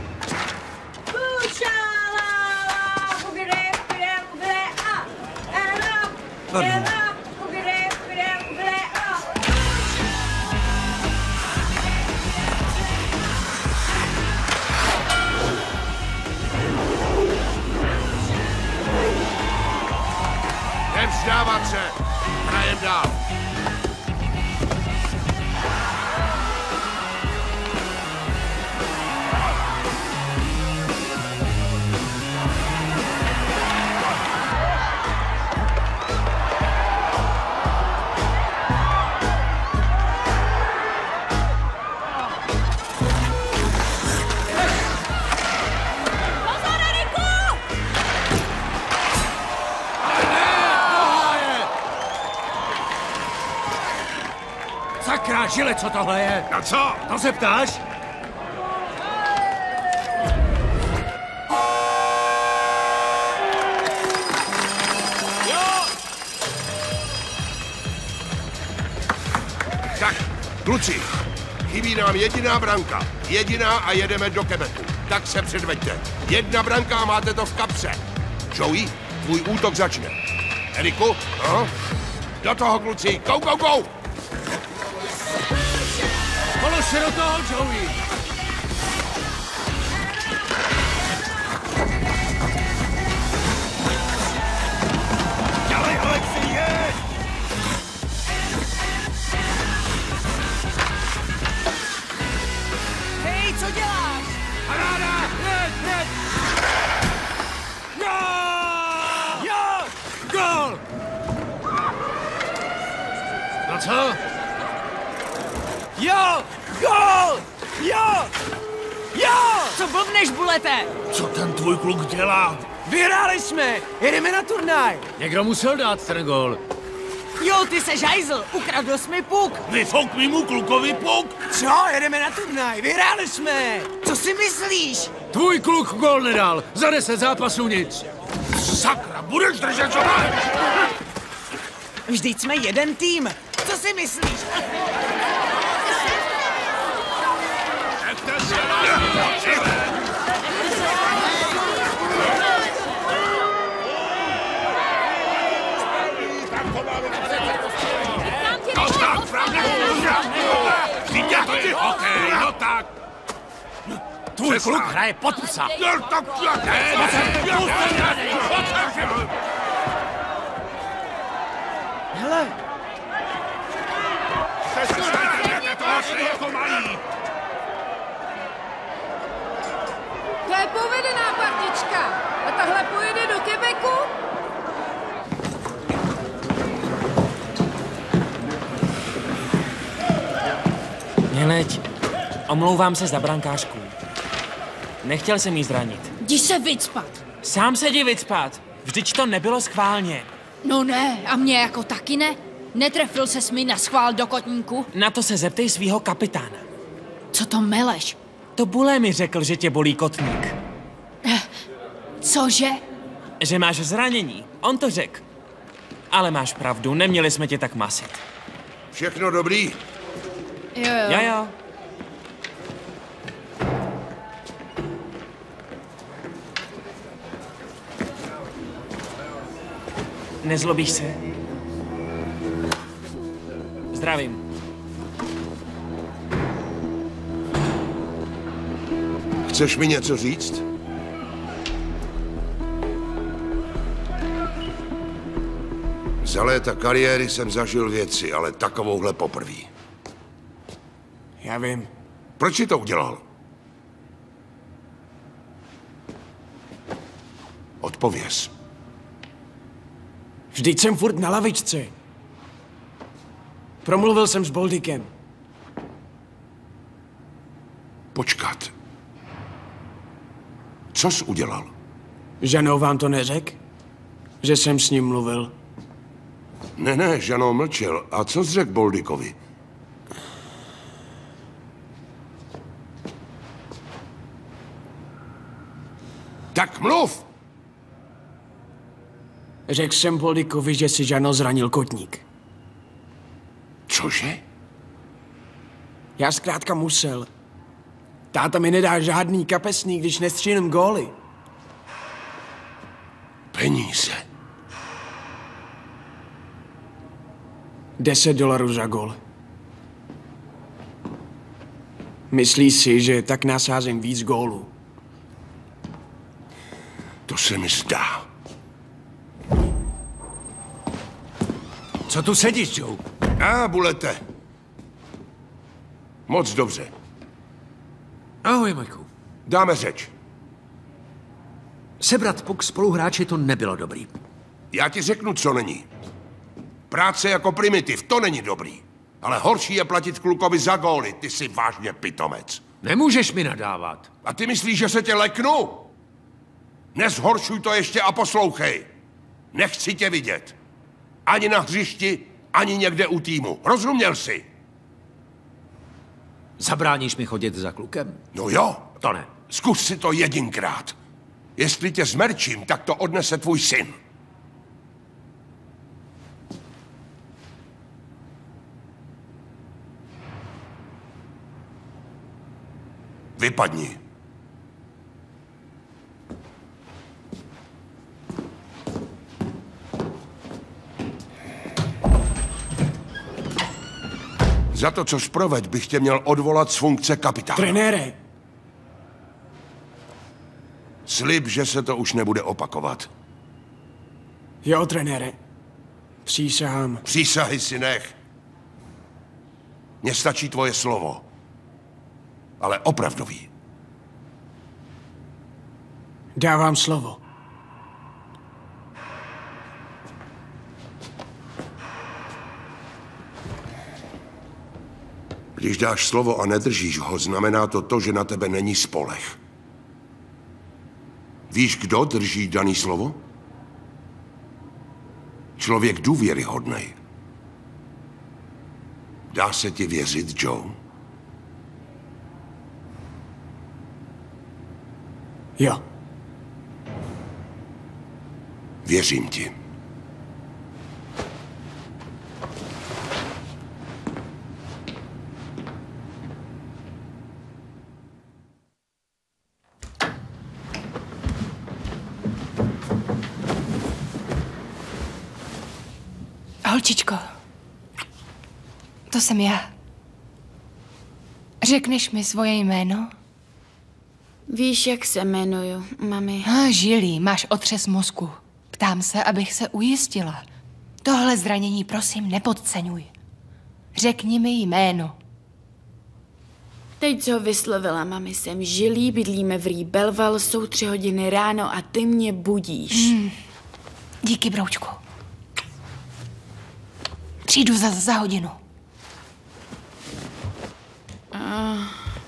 Pardon. Nevzdávat se. Hrajem dál. Sakra, žile, co tohle je? A co? To se ptáš? Tak, kluci, chybí nám jediná branka. Jediná a jedeme do Quebecu. Tak se předveďte. Jedna branka a máte to v kapse. Joey, tvůj útok začne. Eriku, no? Do toho, kluci, go, go, go! Polož se do toho, Joey! Dělej, Alexi, je! Hej, co děláš? Paráda! Hned, hned! Jo! Jo! Gól! No co? Jo! Gól! Jo! Jo! Co blbneš, Bulete? Co ten tvůj kluk dělá? Vyhráli jsme! Jedeme na turnaj! Někdo musel dát ten gól. Jo, ty se žajzl! Ukradl jsi mi puk! Vyfouk mýmu klukovi puk? Co? Jedeme na turnaj! Vyhráli jsme! Co si myslíš? Tvůj kluk gól nedal. Za deset zápasů nic. Sakra, budeš držet, co máš? Vždyť jsme jeden tým! Co si myslíš? Dostat pravdu! Vždyť to je hokej, no tak! Tvůj kluk hraje pod psa. No tak jak ne! Hele! Jako malý! To je povedená partička. A tahle pojede do Quebecu? Neleď. Omlouvám se za brankářku. Nechtěl jsem jí zranit. Jdi se vycpat. Sám se jdi vycpat. Vždyť to nebylo schválně. No ne, a mě jako taky ne. Netrefil ses mi na schvál do kotníku? Na to se zeptej svýho kapitána. Co to meleš? To Bule mi řekl, že tě bolí kotník. Cože? Že máš zranění. On to řekl. Ale máš pravdu, neměli jsme tě tak masit. Všechno dobrý? Jo, jo. Jo, jo. Nezlobíš se? Zdravím. Chceš mi něco říct? Za léta kariéry jsem zažil věci, ale takovouhle poprví. Já vím. Proč jsi to udělal? Odpověz. Vždyť jsem furt na lavičce. Promluvil jsem s Boldikem. Počkat. Co jsi udělal? Žanou vám to neřekl? Že jsem s ním mluvil? Ne, ne, Žano mlčel. A co jsi řekl Boldikovi? Tak mluv! Řekl jsem Poldikovi, že si Žano zranil kotník. Cože? Já zkrátka musel. Táta mi nedá žádný kapesník, když nestřílím góly. Peníze. Deset dolarů za gól. Myslí si, že tak nasázím víc gólů. To se mi zdá. Co tu sedíš, Joe? A, Bulete. Moc dobře. Ahoj, Majku. Dáme řeč. Sebrat puk spoluhráči to nebylo dobrý. Já ti řeknu, co není. Práce jako primitiv, to není dobrý. Ale horší je platit klukovi za góly, ty jsi vážně pitomec. Nemůžeš mi nadávat. A ty myslíš, že se tě leknu? Nezhoršuj to ještě a poslouchej. Nechci tě vidět. Ani na hřišti, ani někde u týmu. Rozuměl jsi? Zabráníš mi chodit za klukem? No jo. To ne. Zkus si to jedinkrát. Jestli tě zmerčím, tak to odnese tvůj syn. Vypadni. Za to, co zproveď, bych tě měl odvolat z funkce kapitána. Trenére! Slib, že se to už nebude opakovat. Jo, trenére. Přísahám. Přísahy si nech. Mně stačí tvoje slovo. Ale opravdový. Dávám slovo. Když dáš slovo a nedržíš ho, znamená to to, že na tebe není spoleh. Víš, kdo drží daný slovo? Člověk důvěryhodnej. Dá se ti věřit, Joe? Jo. Věřím ti. Holčičko, to jsem já. Řekneš mi svoje jméno? Víš, jak se jmenuju, mami? Ah, Žilí, máš otřes mozku. Ptám se, abych se ujistila. Tohle zranění prosím nepodceňuj. Řekni mi jméno. Teď, co vyslovila, mami, jsem Žilí, bydlíme v Rý Belval, jsou tři hodiny ráno a ty mě budíš. Mm. Díky, broučku. Přijdu za, za hodinu. Uh.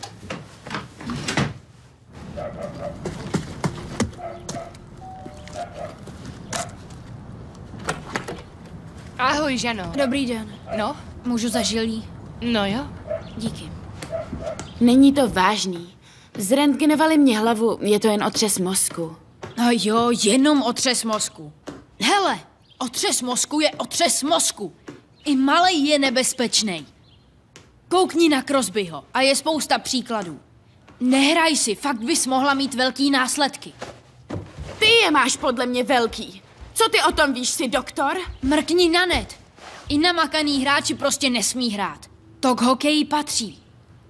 Ahoj, Žano. Dobrý den. No? Můžu za Žilí? No jo. Díky. Není to vážný. Zrentgenovali mě hlavu, je to jen otřes mozku. No jo, jenom otřes mozku. Hele, otřes mozku je otřes mozku. I malej je nebezpečný. Koukni na Crosbyho a je spousta příkladů. Nehraj si, fakt bys mohla mít velký následky. Ty je máš podle mě velký. Co ty o tom víš, jsi doktor? Mrkni na net. I namakaný hráči prostě nesmí hrát. To k hokeji patří.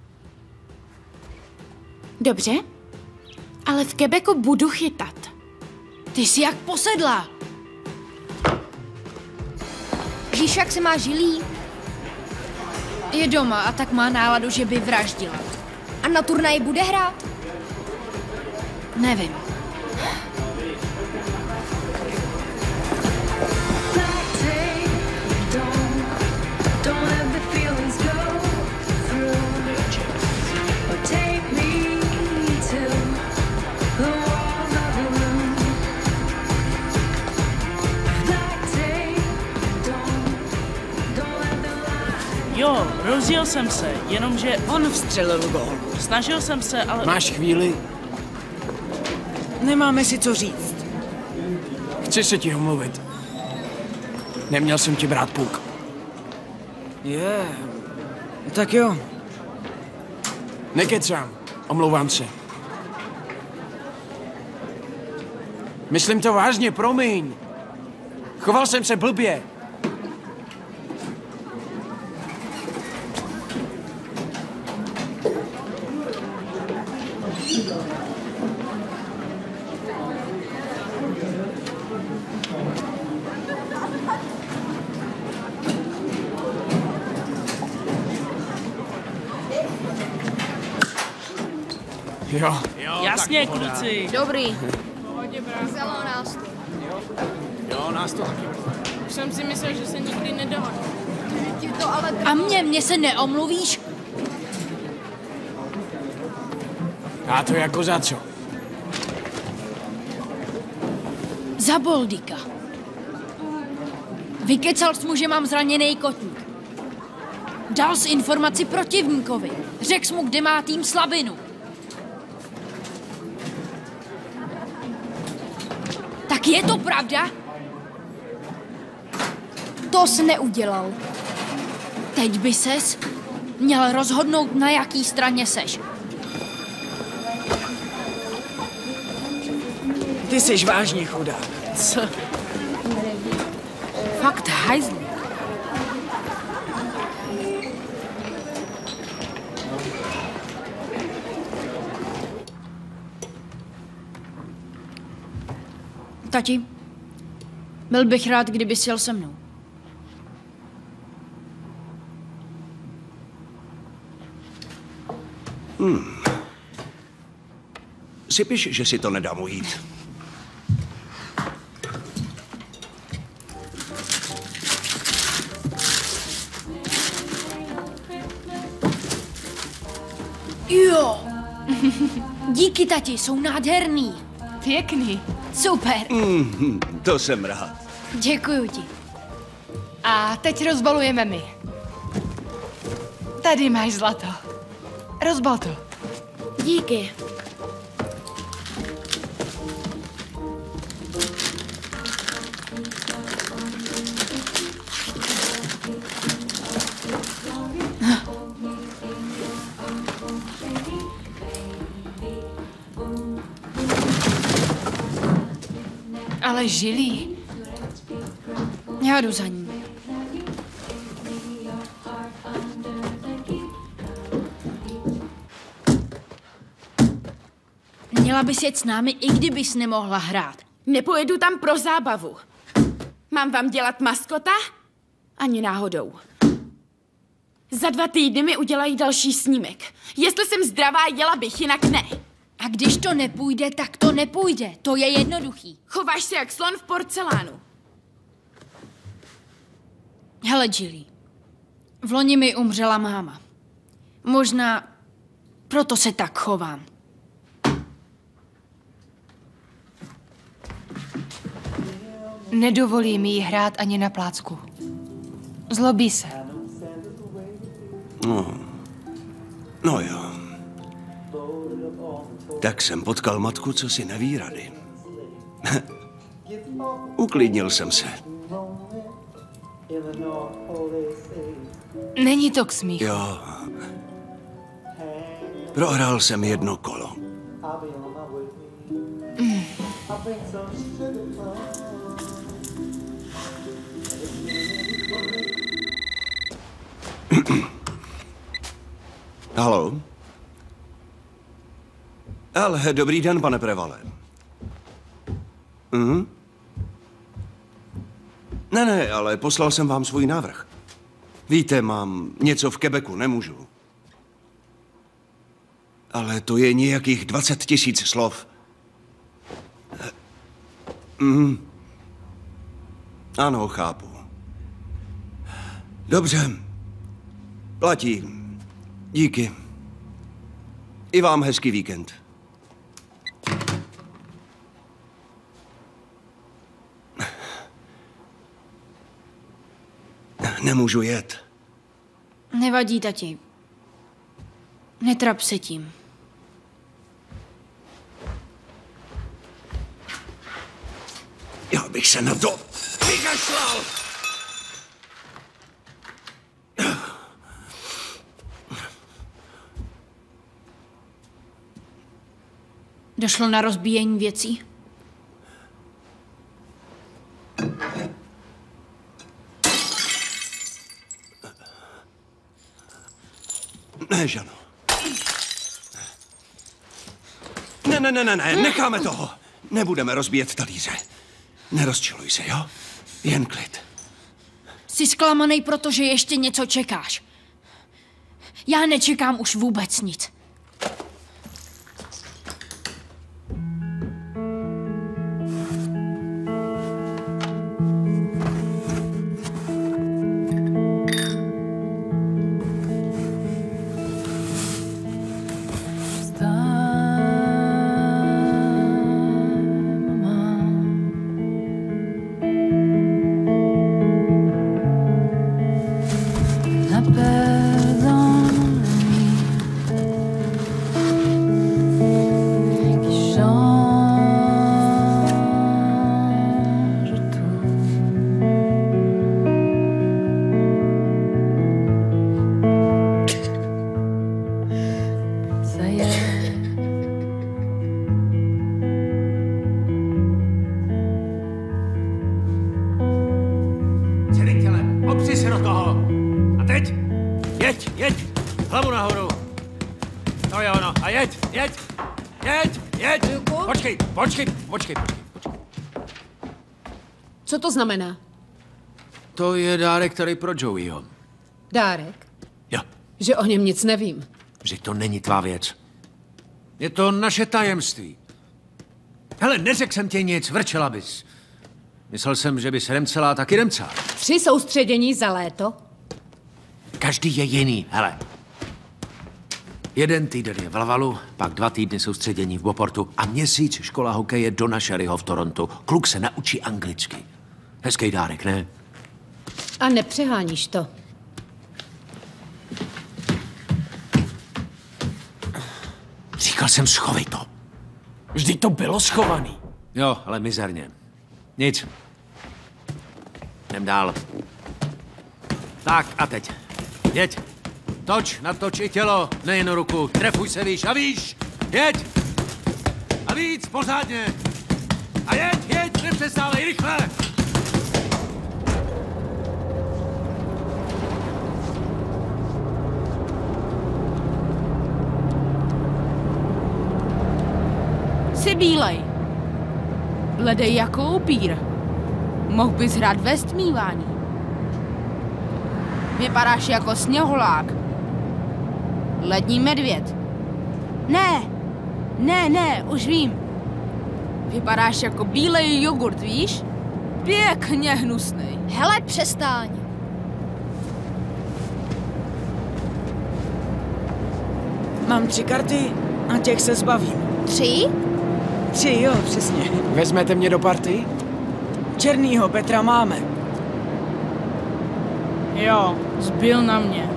Dobře, ale v Quebecu budu chytat. Ty jsi jak posedlá. Víš, jak se má Žilí? Je doma a tak má náladu, že by vraždila. A na turnaji bude hrát? Nevím. Jo, rozjel jsem se, jenomže... On vstřelil gól. Snažil jsem se, ale... Máš chvíli? Nemáme si co říct. Chci se ti omluvit. Neměl jsem ti brát puk. Je, yeah. Tak jo. Nekecám, omlouvám se. Myslím to vážně, promiň. Choval jsem se blbě. Jo. Jasně, kluci. Dobrý. Vzalo nás to. Jo, nás to taky. Už jsem si myslel, že se nikdy nedohodne. Ti to ale... A mě, mě se neomluvíš? A to jako za co? Za Boldika. Vykecal jsi mu, že mám zraněný kotník. Dal jsi informaci protivníkovi. Řekl jsi mu, kde má tým slabinu. Tak je to pravda? To jsi neudělal. Teď by ses měl rozhodnout, na jaký straně seš. Ty jsi vážně chudák. Co? Fakt hajzl. Tati, byl bych rád, kdyby jel se mnou. Hmm. Sypiš, že si to nedám ujít. Jo. Díky, tati, jsou nádherný. Pěkný. Super. Mm, to jsem rád. Děkuju ti. A teď rozbalujeme my. Tady máš zlato. Rozbal to. Díky. Ale žilí. Já jdu za ním. Měla bys jet s námi, i kdybys nemohla hrát. Nepojedu tam pro zábavu. Mám vám dělat maskota? Ani náhodou. Za dva týdny mi udělají další snímek. Jestli jsem zdravá, jela bych, jinak ne. A když to nepůjde, tak to nepůjde. To je jednoduchý. Chováš se jak slon v porcelánu. Hele, Jilly. V loni mi umřela máma. Možná proto se tak chovám. Nedovolím jí hrát ani na plácku. Zlobí se. No, no jo. Tak jsem potkal matku, co si neví rady. Uklidnil jsem se. Není to k smíchu. Jo. Prohrál jsem jedno kolo. Mm. Haló? Ale dobrý den, pane Prevale. Mhm. Ne, ne, ale poslal jsem vám svůj návrh. Víte, mám něco v Quebecu, nemůžu. Ale to je nějakých dvacet tisíc slov. Mhm. Ano, chápu. Dobře. Platí. Díky. I vám hezký víkend. Nemůžu jet. Nevadí, tati. Netrap se tím. Já bych se na to vykašlal. Došlo na rozbíjení věcí? Ne, Žano. Ne, ne, ne, ne, ne, necháme toho. Nebudeme rozbíjet talíře. Nerozčiluj se, jo? Jen klid. Jsi zklamanej, protože ještě něco čekáš. Já nečekám už vůbec nic. Počkej, počkej, počkej, počkej. Co to znamená? To je dárek tady pro Joeyho. Dárek? Jo. Že o něm nic nevím. Že to není tvá věc. Je to naše tajemství. Hele, neřekl jsem ti nic, vrčela bys. Myslel jsem, že bys remcela taky remcela. Tři soustředění za léto? Každý je jiný, hele. Jeden týden je v Lavalu, pak dva týdny soustředění v Beauportu a měsíc škola hokeje Dona Sherryho v Torontu. Kluk se naučí anglicky. Hezký dárek, ne? A nepřeháníš to. Říkal jsem, schovej to. Vždyť to bylo schovaný. Jo, ale mizerně. Nic. Jdem dál. Tak a teď. Jeď. Toč, natoč i tělo, nejen ruku. Trefuj se výš a výš. Jeď. A víc, pořádně. A jeď, jeď, nepřestávej, rychle. Jsi bílej. Bledej jako upír. Mohl bys hrát ve stmívání. Vypadáš jako sněholák. Lední medvěd. Ne, ne, ne, už vím. Vypadáš jako bílej jogurt, víš? Pěkně hnusnej. Hele, přestaň. Mám tři karty a těch se zbavím. Tři? Tři, jo, přesně. Vezmete mě do party? Černýho Petra máme. Jo, zbyl na mě.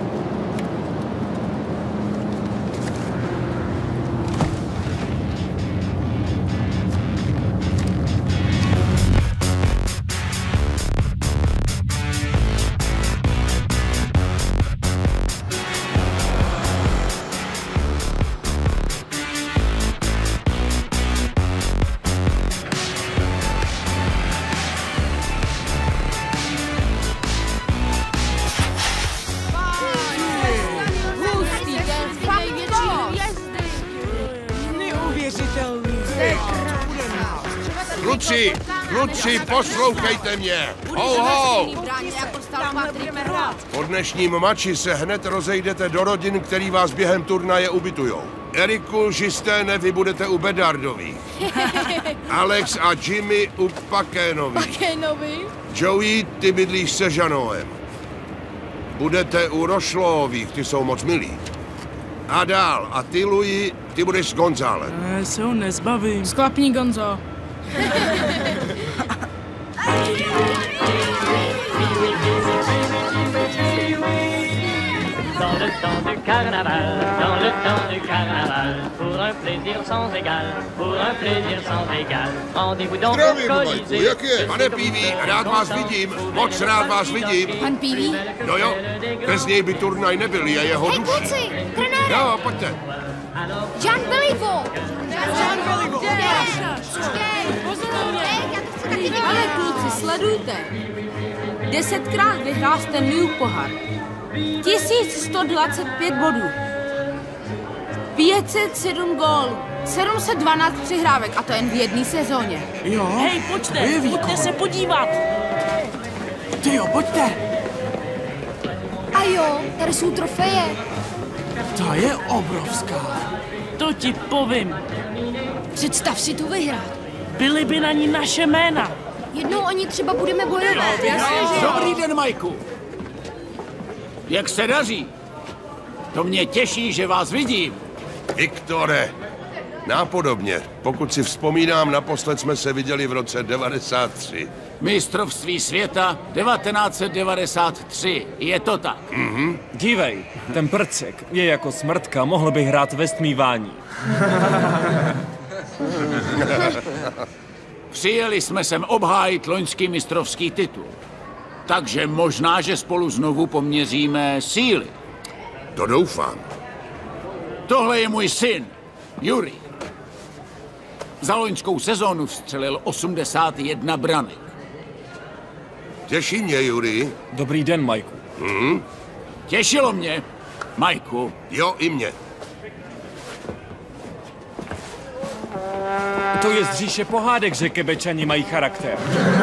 Kluci, kluci, poslouchejte mě. Ho, ho! Po dnešním mači se hned rozejdete do rodin, který vás během turnaje ubytujou. Eriku, Žisténe, vy budete u Bedardových. Alex a Jimmy u Pakénových. Joey, ty bydlíš se Žanoem. Budete u Rošlových, ty jsou moc milí. A dál, a ty, Louis, ty budeš s Gonzálem. Já se ho nezbavím. Sklapni, Gonzo. Dans le temps du carnaval, dans le temps du carnaval, pour un plaisir sans égal, pour un plaisir sans égal. Rendez-vous donc au Colisée. Jak je? Pane Píví, rád vás vidím, moc rád vás vidím. Pan Píví? No jo, bez něj by turnaj nebyl, je jeho Hej, duše. kluci, trenére! Jo, pojďte. Jean Beliveau! Jean Beliveau! Ale kluci, sledujte. Desetkrát vyhrál Stanleyův pohár. tisíc sto dvacet pět bodů. pět set sedm gólů. sedm set dvanáct přihrávek a to jen v jedné sezóně. Jo? Hej, pojďte, pojďte se podívat. Ty jo, pojďte. A jo, tady jsou trofeje. Ta je obrovská. To ti povím. Představ si tu vyhrát. Byly by na ní naše jména. Jednou o ní třeba budeme bojovat. Jasně, že jo. Dobrý den, Majku. Jak se daří? To mě těší, že vás vidím. Viktore, nápodobně. Pokud si vzpomínám, naposled jsme se viděli v roce devadesát tři. Mistrovství světa devatenáct set devadesát tři. Je to tak? Mhm. Dívej, ten prcek je jako smrtka, mohl by hrát ve stmívání. Přijeli jsme sem obhájit loňský mistrovský titul. Takže možná, že spolu znovu poměříme síly. To doufám. Tohle je můj syn, Juri. Za loňskou sezónu vstřelil osmdesát jedna branek. Těší mě, Juri. Dobrý den, Majku. Mhm. Těšilo mě, Majku. Jo, i mě. To je z říše pohádek, že Quebečani mají charakter.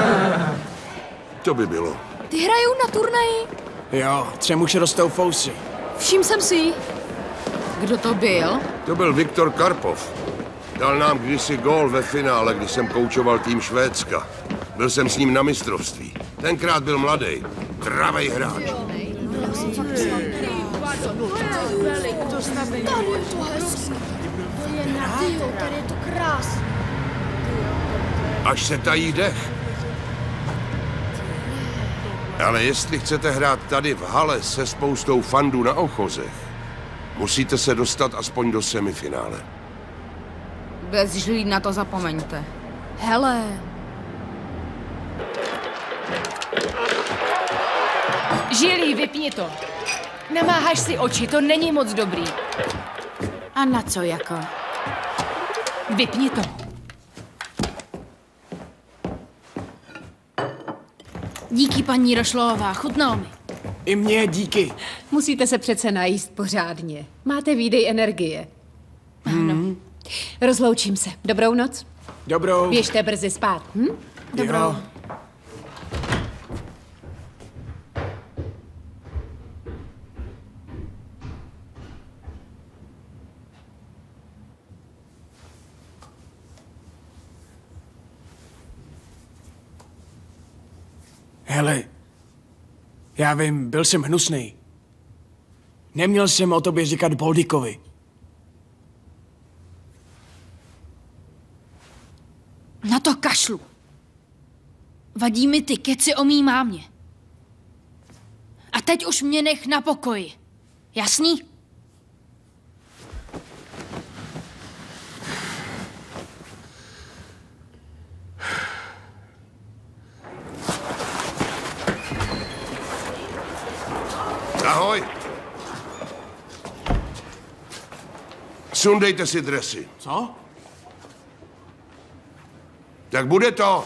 To by bylo. Ty hrajou na turnaji? Jo, Třemuše rostou fousy. Všim jsem si. Kdo to byl? To byl Viktor Karpov. Dal nám kdysi gól ve finále, když jsem koučoval tým Švédska. Byl jsem s ním na mistrovství. Tenkrát byl mladý, dravej hráč. Tady je to hezký. Tyjo, tady je to krásný. Až se tají dech. Ale jestli chcete hrát tady v hale se spoustou fandů na ochozech, musíte se dostat aspoň do semifinále. Bez žlíd na to zapomeňte. Hele. Žilí, vypni to. Namáháš si oči, to není moc dobrý. A na co jako? Vypni to. Díky, paní Rošlová, chutnalo mi. I mě díky. Musíte se přece najíst pořádně. Máte výdej energie. Ano. Rozloučím se. Dobrou noc. Dobrou. Běžte brzy spát. Hm? Dobrou. Jo. Hele, já vím, byl jsem hnusný. Neměl jsem o tobě říkat Boldikovi. Na to kašlu. Vadí mi ty keci o mý mámě. A teď už mě nech na pokoji. Jasný? Ahoj. Sundejte si dresy. Co? Tak bude to.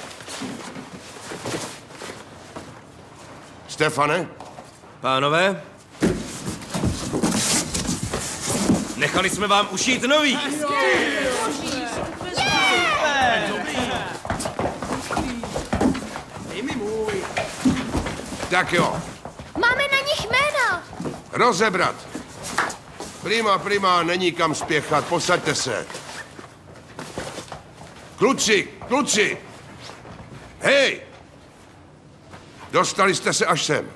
Stefane? Pánové? Nechali jsme vám ušít nový. Tak jo. Máme na nich jména. Rozebrat. Prima, prima, není kam spěchat, posaďte se. Kluci, kluci! Hej! Dostali jste se až sem.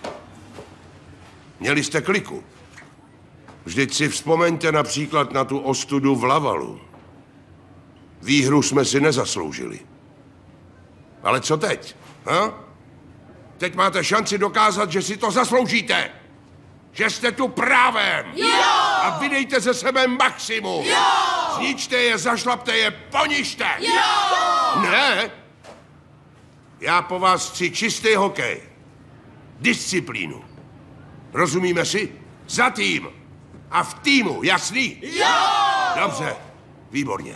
Měli jste kliku. Vždyť si vzpomeňte například na tu ostudu v Lavalu. Výhru jsme si nezasloužili. Ale co teď? Ha? Teď máte šanci dokázat, že si to zasloužíte. Že jste tu právem. Jo! A vydejte ze sebe maximum! Jo! Zničte je, zašlapte je, ponižte! Jo! Ne! Já po vás chci čistý hokej. Disciplínu. Rozumíme si? Za tým. A v týmu, jasný? Jo! Dobře, výborně.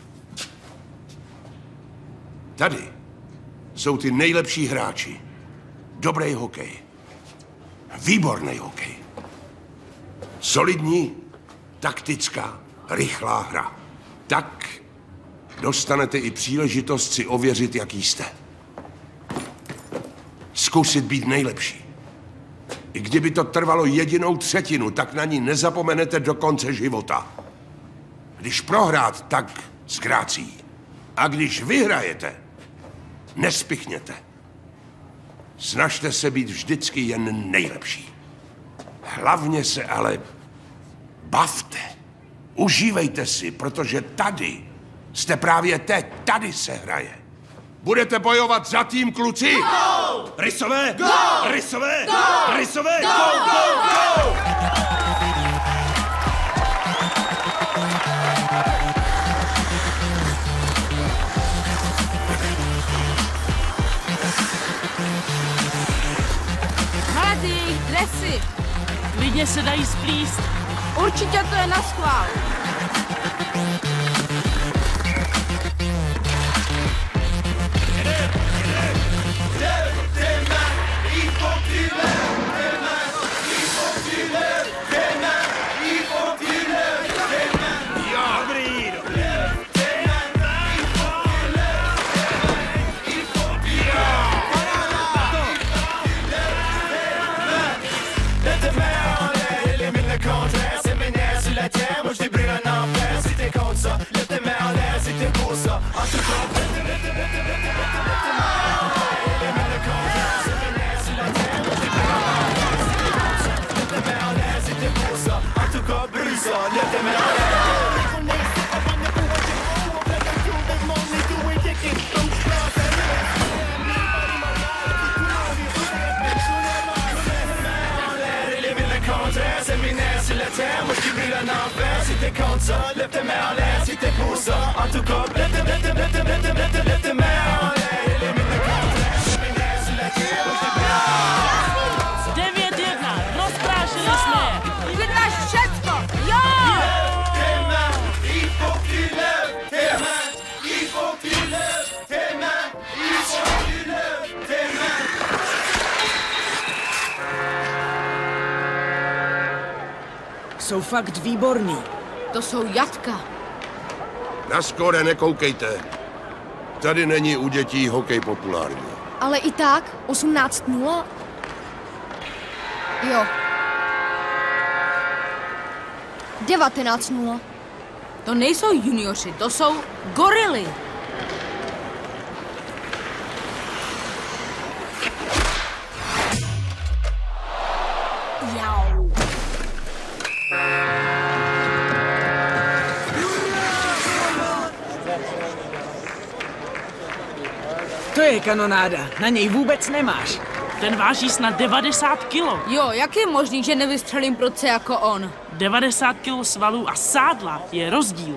Tady jsou ty nejlepší hráči. Dobrý hokej. Výborný hokej. Solidní, taktická, rychlá hra. Tak dostanete i příležitost si ověřit, jaký jste. Zkusit být nejlepší. I kdyby to trvalo jedinou třetinu, tak na ní nezapomenete do konce života. Když prohrát, tak s grácí. A když vyhrajete, nespichněte. Snažte se být vždycky jen nejlepší. Hlavně se ale bavte. Užívejte si, protože tady jste právě teď, tady se hraje. Budete bojovat za tým, kluci? Go! Rysové! Go! Rysové! Go! Rysové! Go, Go, go, go! Hele, ty jejich dresy. Klidně se dají splíst. Určitě to je na schvál. devět jedna, rozprášili jsme je. Vydáš všecko, jo! Jsou fakt výborní. To jsou jatka. Na skóre nekoukejte. Tady není u dětí hokej populární. Ale i tak, osmnáct nula? Jo. devatenáct nula. To nejsou junioři, to jsou gorily. Jau. To je kanonáda, na něj vůbec nemáš. Ten váží snad devadesát kilo. Jo, jak je možný, že nevystřelím proce jako on? devadesát kilo svalů a sádla je rozdíl.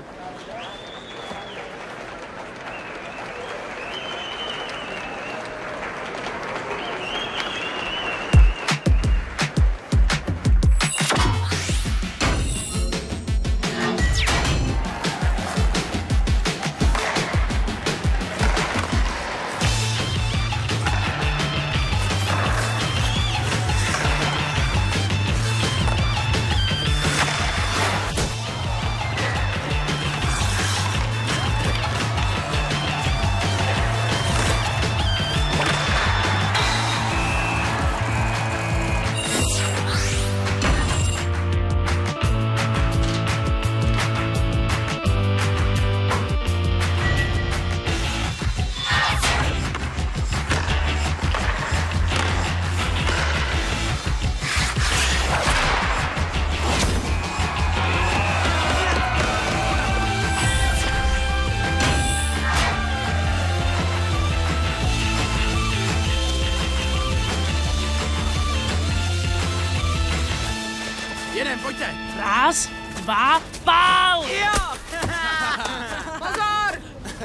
pojďte. Raz, dva, pál! Jo! Pozor!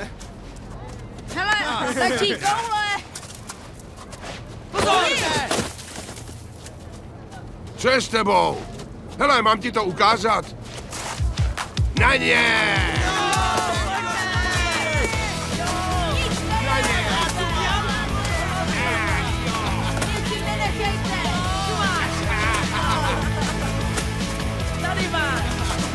Hele, stačí koule! Pozor! Co je s tebou? Hele, mám ti to ukázat. Na ně! Tady máš!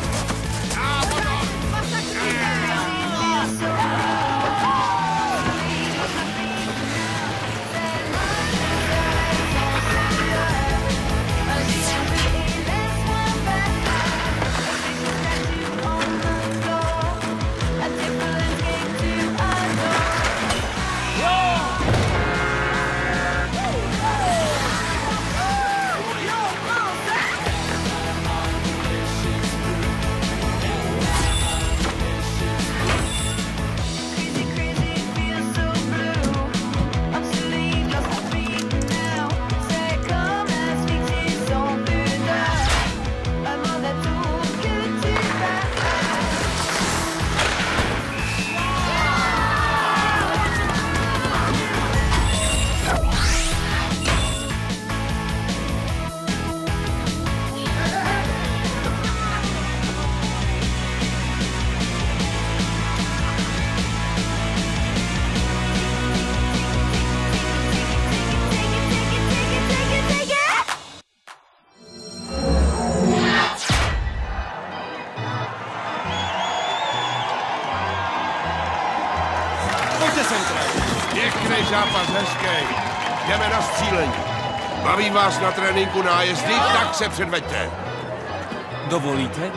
Pěkný zápas, hezký. Jdeme na střílení. Baví vás na tréninku nájezdy, tak se předveďte. Dovolíte?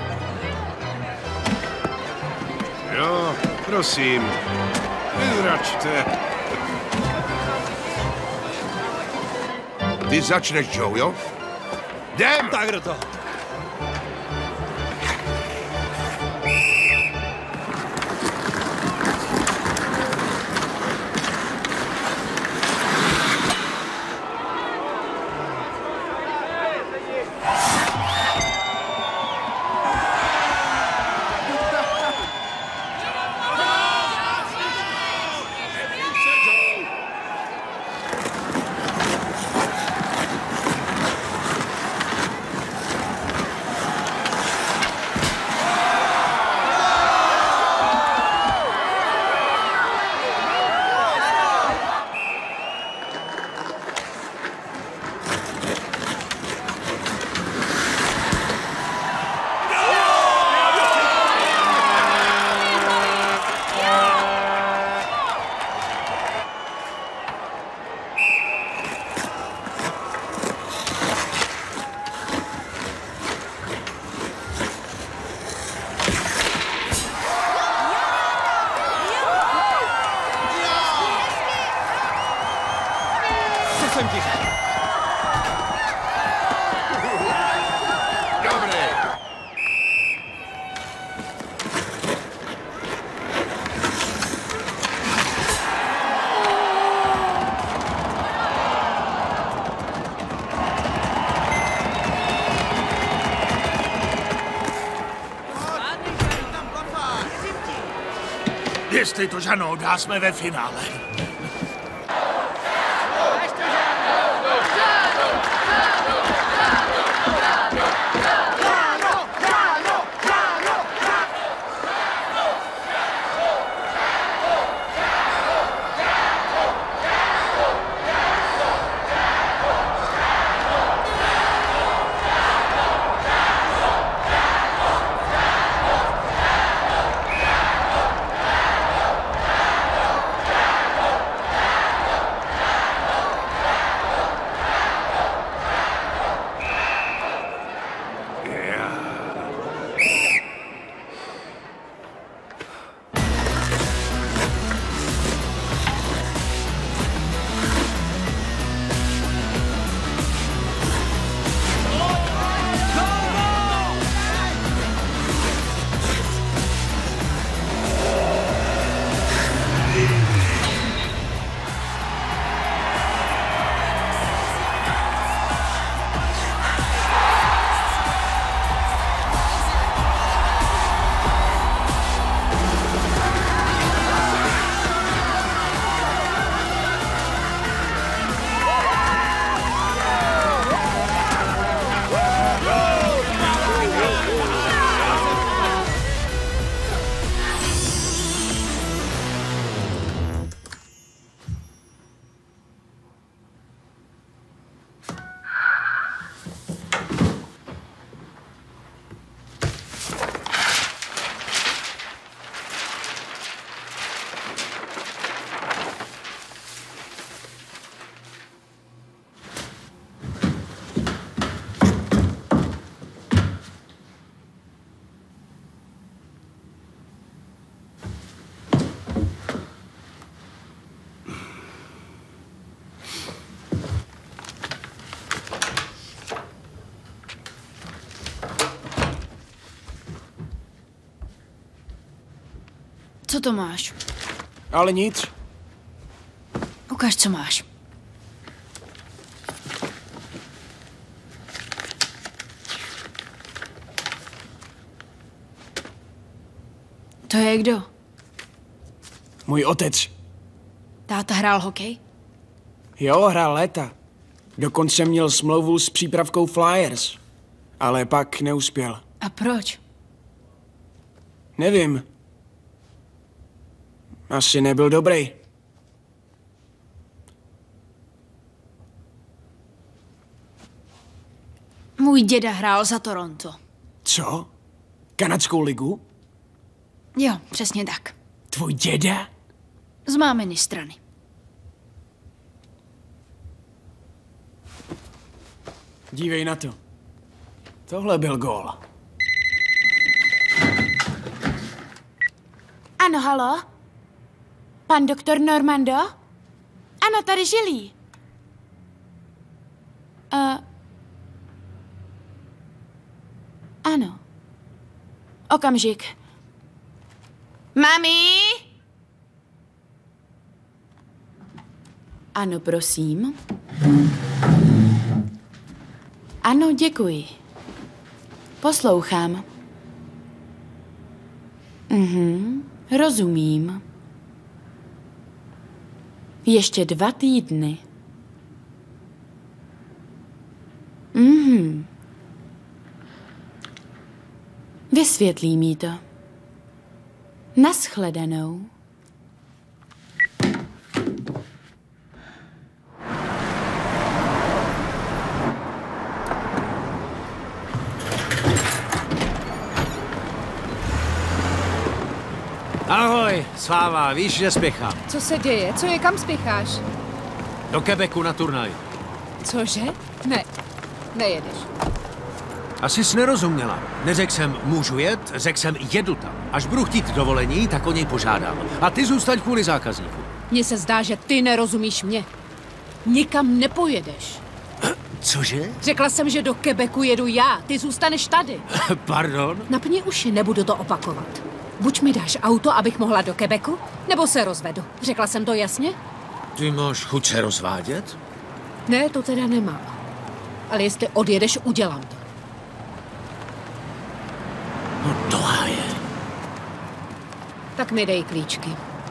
Jo, prosím. Vyzračte. Ty začneš, Joe, jo? Jdem! Tak do toho. jsem ti řekl. Dobrý. Jestli to Žano dá, jsme ve finále. Co to máš? Ale nic. Ukaž, co máš. To je kdo? Můj otec. Táta hrál hokej? Jo, hrál léta. Dokonce měl smlouvu s přípravkou Flyers. Ale pak neuspěl. A proč? Nevím. Asi nebyl dobrý. Můj děda hrál za Toronto. Co? Kanadskou ligu? Jo, přesně tak. Tvůj děda? Z máminy strany. Dívej na to. Tohle byl gól. Ano, halo? Pan doktor Normando? Ano, tady žilí. Uh, ano. Okamžik. Mami? Ano, prosím. Ano, děkuji. Poslouchám. Mhm, rozumím. Ještě dva týdny. Mhm. Vysvětlí mi to. Naschledanou. Ahoj, Sláva, víš, že spěchám. Co se děje? Co je, kam spěcháš? Do Quebecu na turnaj. Cože? Ne, nejedeš. Asi jsi nerozuměla. Neřekl jsem, můžu jet, řekl jsem, jedu tam. Až budu chtít dovolení, tak o něj požádám. A ty zůstaň kvůli zákazníku. Mně se zdá, že ty nerozumíš mě. Nikam nepojedeš. Cože? Řekla jsem, že do Quebecu jedu já, ty zůstaneš tady. Pardon? Napni uši, nebudu to opakovat. Buď mi dáš auto, abych mohla do Quebecu, nebo se rozvedu. Řekla jsem to jasně? Ty máš chuť se rozvádět? Ne, to teda nemám. Ale jestli odjedeš, udělám to. No to je. Tak mi dej klíčky.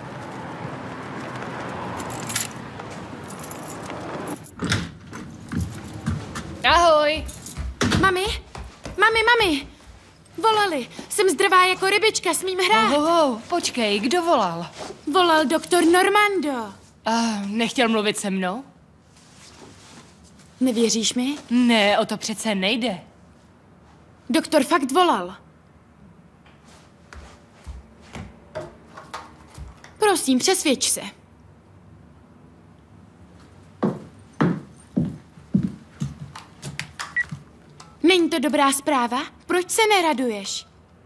Ahoj. Mami? Mami, mami. Volali. Jsem zdravá jako rybička, smím hrát. Oh, oh, počkej, kdo volal? Volal doktor Normando. Uh, nechtěl mluvit se mnou? Nevěříš mi? Ne, o to přece nejde. Doktor fakt volal. Prosím, přesvědč se. Není to dobrá zpráva? Proč se neraduješ?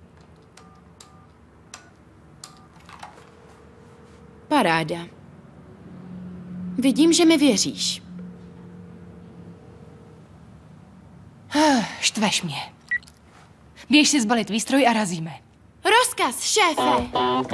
Paráda. Vidím, že mi věříš. Štveš mě. Běž si zbalit výstroj a razíme. Rozkaz, šéfe!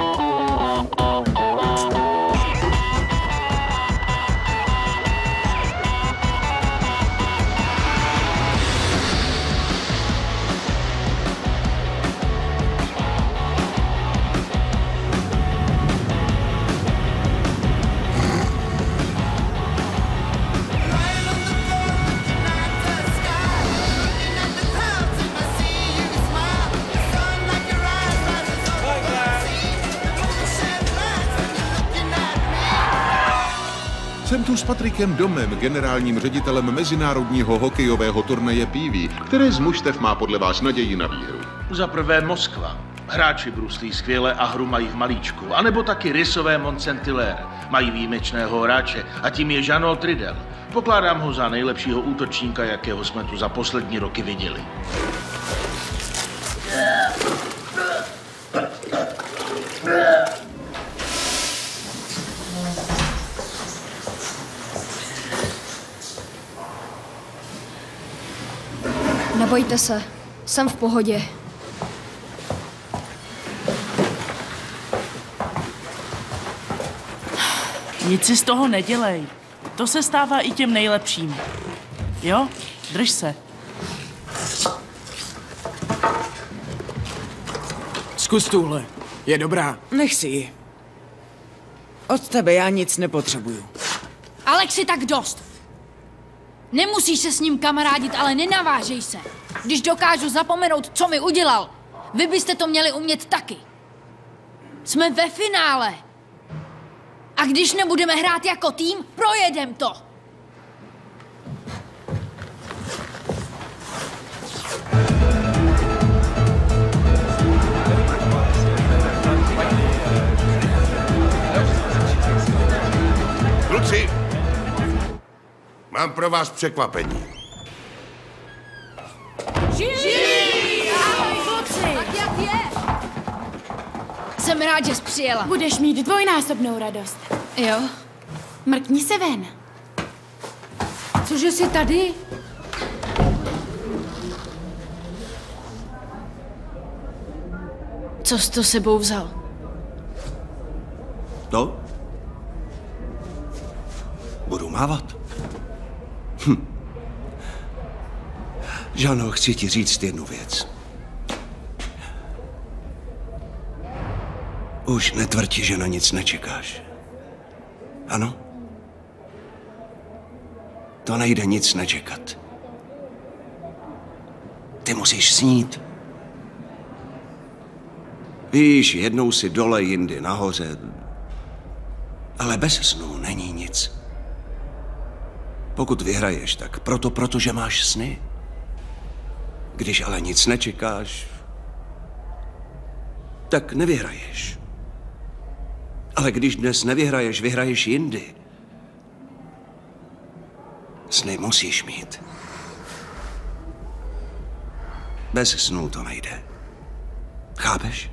Jsem tu s Patrikem Domem, generálním ředitelem mezinárodního hokejového turnaje P V. Které z mužstev má podle vás naději na výhru? Za prvé Moskva. Hráči bruslí skvěle a hru mají v malíčku. A nebo taky rysové Mont-Saint-Hilaire. Mají výjimečného hráče a tím je Jeannot Trudel. Pokládám ho za nejlepšího útočníka, jakého jsme tu za poslední roky viděli. Nebojte se, jsem v pohodě. Nic si z toho nedělej. To se stává i těm nejlepším. Jo? Drž se. Zkus tuhle. Je dobrá. Nech si ji. Od tebe já nic nepotřebuju. Alexi, tak dost. Nemusíš se s ním kamarádit, ale nenavážej se. Když dokážu zapomenout, co mi udělal, vy byste to měli umět taky. Jsme ve finále. A když nebudeme hrát jako tým, projedem to. Kluci, mám pro vás překvapení. Žijí! Ahoj, kluci! Tak jak je? Jsem rád, že jsi přijela. Budeš mít dvojnásobnou radost. Jo? Mrkni se ven. Cože jsi tady? Co jsi to sebou vzal? To? Budu mávat. Hm. Žano, chci ti říct jednu věc. Už netvrdi, že na nic nečekáš. Ano? To nejde nic nečekat. Ty musíš snít. Víš, jednou si dole, jindy nahoře. Ale bez snů není nic. Pokud vyhraješ, tak proto, protože máš sny. Když ale nic nečekáš, tak nevyhraješ. Ale když dnes nevyhraješ, vyhraješ jindy. Sny musíš mít. Bez snů to nejde. Chápeš?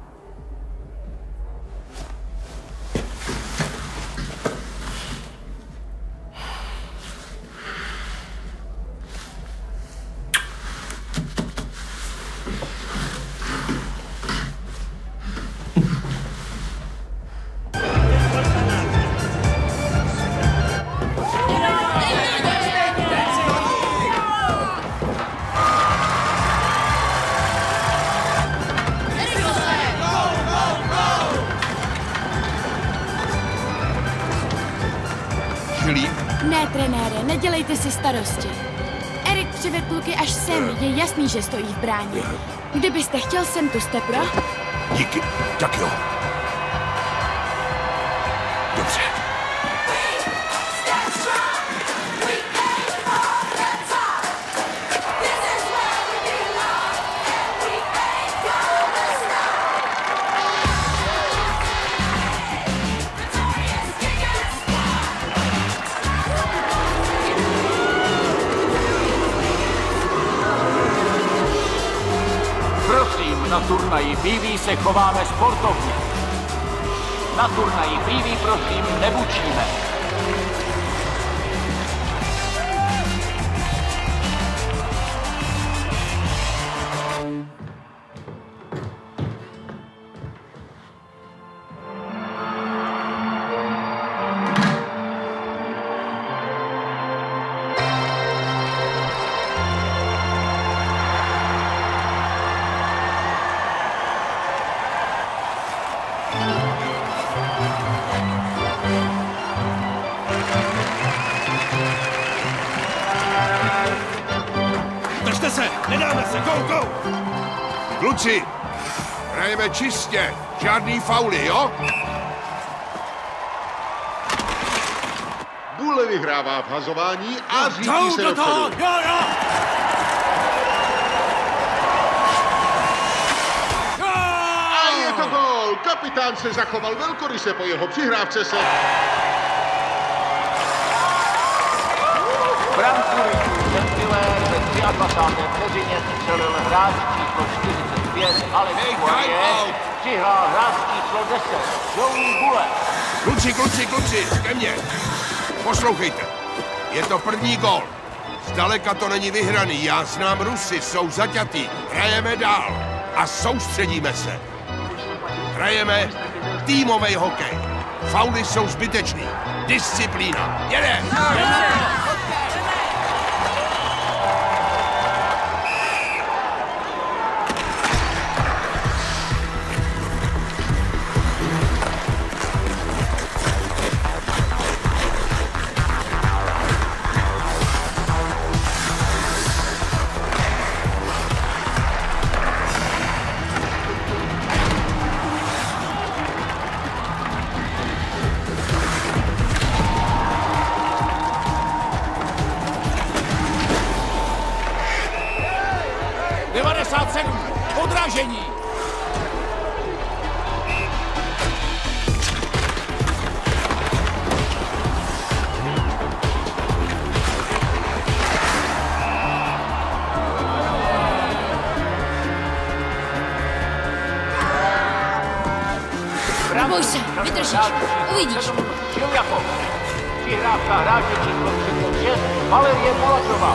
Ne, trenére, nedělejte si starosti. Erik přivedl kluky až sem, je jasný, že stojí v bráně. Kdybyste chtěl, sem tu jste pro? Díky, tak jo. Dobře. Na turnaji P V se chováme sportovně. Na turnaji P V prosím nebučíme. Držte se, nedáme se, go, go! Kluci, hrajeme čistě, žádný fauly, jo? Bule vyhrává v hazování a řídí Jdou se do toho, dopředu. jo, jo! A je to gól! Kapitán se zachoval velkoryse, po jeho přihrávce se... Branku Ventilér ve dvacáté třetí vteřině střelil hráč číslo čtyřicet pět Alex Poirier, přihrál hráč číslo deset Joey Bule. Kluci, kluci, kluci, ke mně. Poslouchejte, je to první gól. Zdaleka to není vyhraný, já znám Rusy, jsou zaťatý. Hrajeme dál a soustředíme se. Hrajeme týmový hokej. Fauly jsou zbytečný. Disciplína. Jede! devadesát sedm. Odražení. Neboj se, vydržíš, uvidíš. Šiljakov. Přihrávka hráče číslo třicet šest, Valerie Palačová.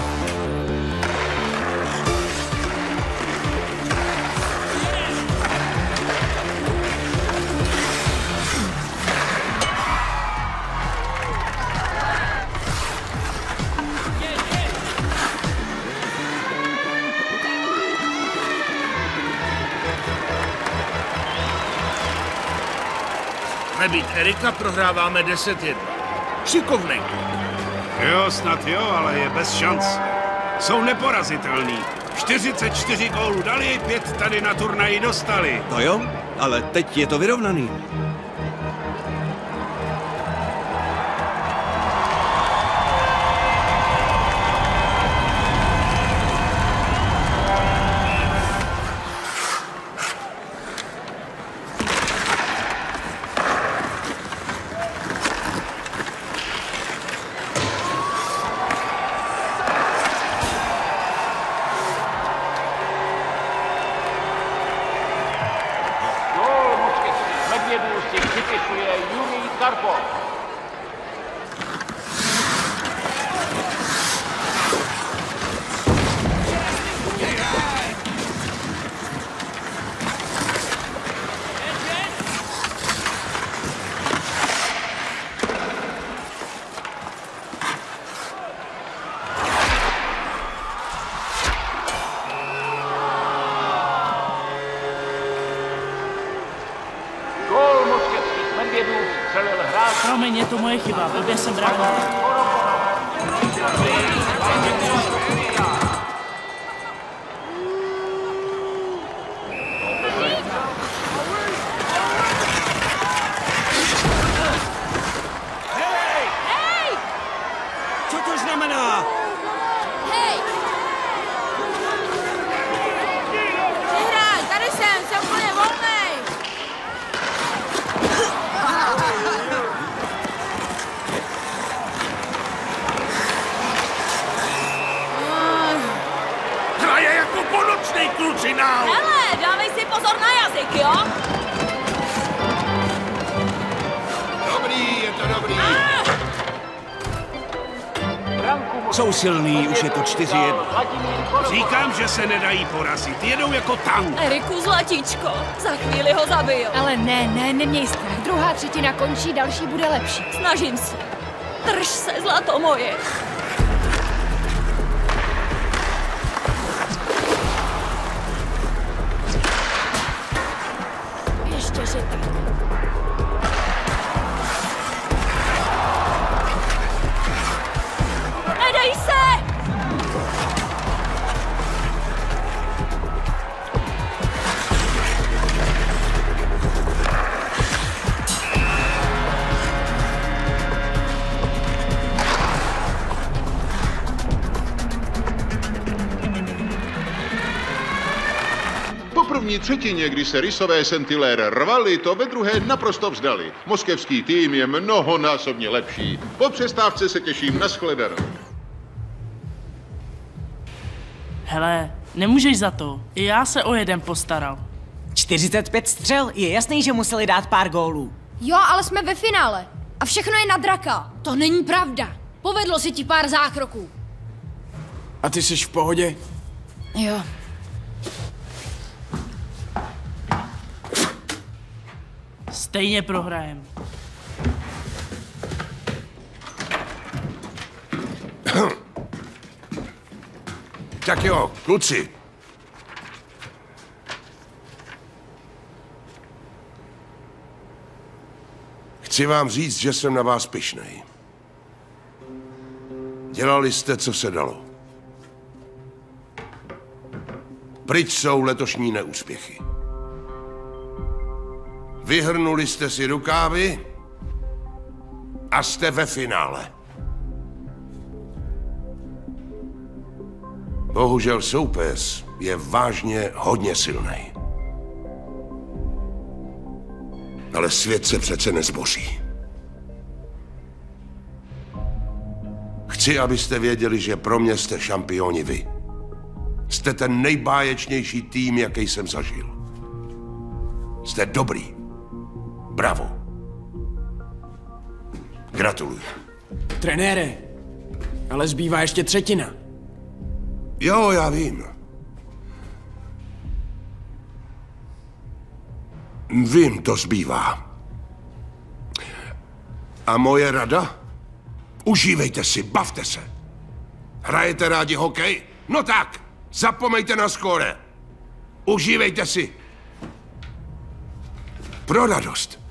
Nebýt Erika, prohráváme deset jedna. Šikovnej. Jo, snad jo, ale je bez šanc. Jsou neporazitelný. čtyřicet čtyři gólů dali, pět tady na turnaji dostali. To jo, ale teď je to vyrovnaný. Promiň, je to moje chyba, blbě jsem bránil. Hej! Co to znamená? Hej! Přihraj, tady jsem, jsem úplně volnej! Hraje jako ponočnej klučinál. Hele, dávej si pozor na jazyk, jo? Dobrý, je to dobrý. Jsou silný, už je to čtyři jedna. Říkám, že se nedají porazit, jedou jako tank. Eriku, zlatíčko, za chvíli ho zabiju. Ale ne, ne, neměj strach. Druhá třetina končí, další bude lepší. Snažím se. Drž se, zlato moje. Ještě, že tak. Nedej se! Po první třetině, kdy se rysové Saint-Hilaire rvali, to ve druhé naprosto vzdali. Moskevský tým je mnohonásobně lepší. Po přestávce se těším na shledanou. Hele, nemůžeš za to. I já se o jeden postaral. čtyřicet pět střel, je jasný, že museli dát pár gólů. Jo, ale jsme ve finále. A všechno je na draka. To není pravda. Povedlo si ti pár zákroků. A ty jsi v pohodě? Jo. Stejně prohrajem. Tak jo, kluci. Chci vám říct, že jsem na vás pyšnej. Dělali jste, co se dalo. Pryč jsou letošní neúspěchy. Vyhrnuli jste si rukávy a jste ve finále. Bohužel soupeř je vážně hodně silný. Ale svět se přece nezboří. Chci, abyste věděli, že pro mě jste šampioni vy. Jste ten nejbáječnější tým, jaký jsem zažil. Jste dobrý. Bravo. Gratuluju. Trenére, ale zbývá ještě třetina. Jo, já vím. Vím, to zbývá. A moje rada? Užívejte si, bavte se. Hrajete rádi hokej? No tak, zapomeňte na skóre. Užívejte si. Pro radost.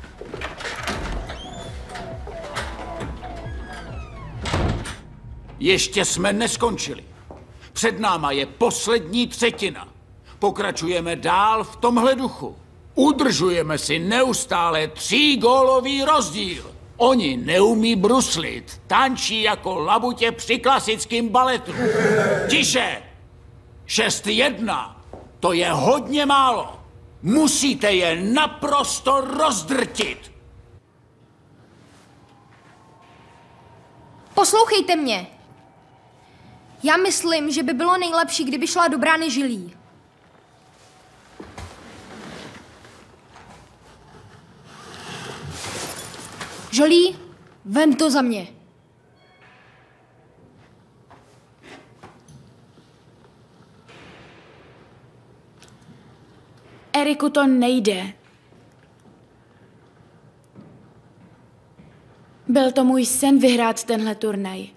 Ještě jsme neskončili. Před náma je poslední třetina. Pokračujeme dál v tomhle duchu. Udržujeme si neustále třígólový rozdíl. Oni neumí bruslit, tančí jako labutě při klasickém baletu. Tiše! šest jedna. To je hodně málo. Musíte je naprosto rozdrtit. Poslouchejte mě. Já myslím, že by bylo nejlepší, kdyby šla do brány žilí. Žolí, vem to za mě. Eriku, to nejde. Byl to můj sen vyhrát tenhle turnaj.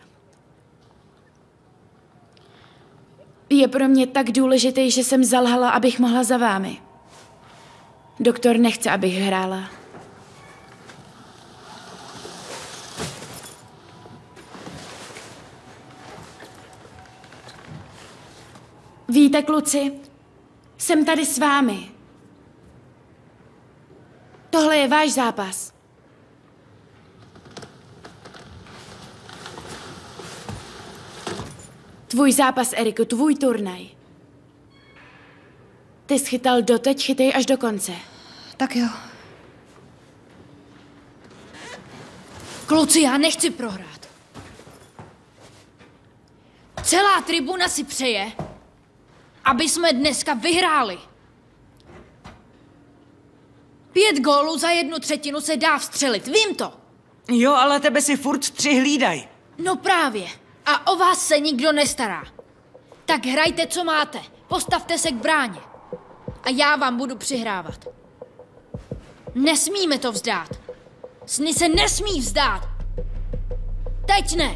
Je pro mě tak důležitý, že jsem zalhala, abych mohla za vámi. Doktor nechce, abych hrála. Víte, kluci, jsem tady s vámi. Tohle je váš zápas. Tvůj zápas, Eriku, tvůj turnaj. Ty jsi chytal doteď, chytej až do konce. Tak jo. Kluci, já nechci prohrát. Celá tribuna si přeje, aby jsme dneska vyhráli. Pět gólů za jednu třetinu se dá vstřelit, vím to. Jo, ale tebe si furt tři hlídaj. No právě. A o vás se nikdo nestará. Tak hrajte, co máte. Postavte se k bráně. A já vám budu přihrávat. Nesmíme to vzdát. Sny se nesmí vzdát. Teď ne.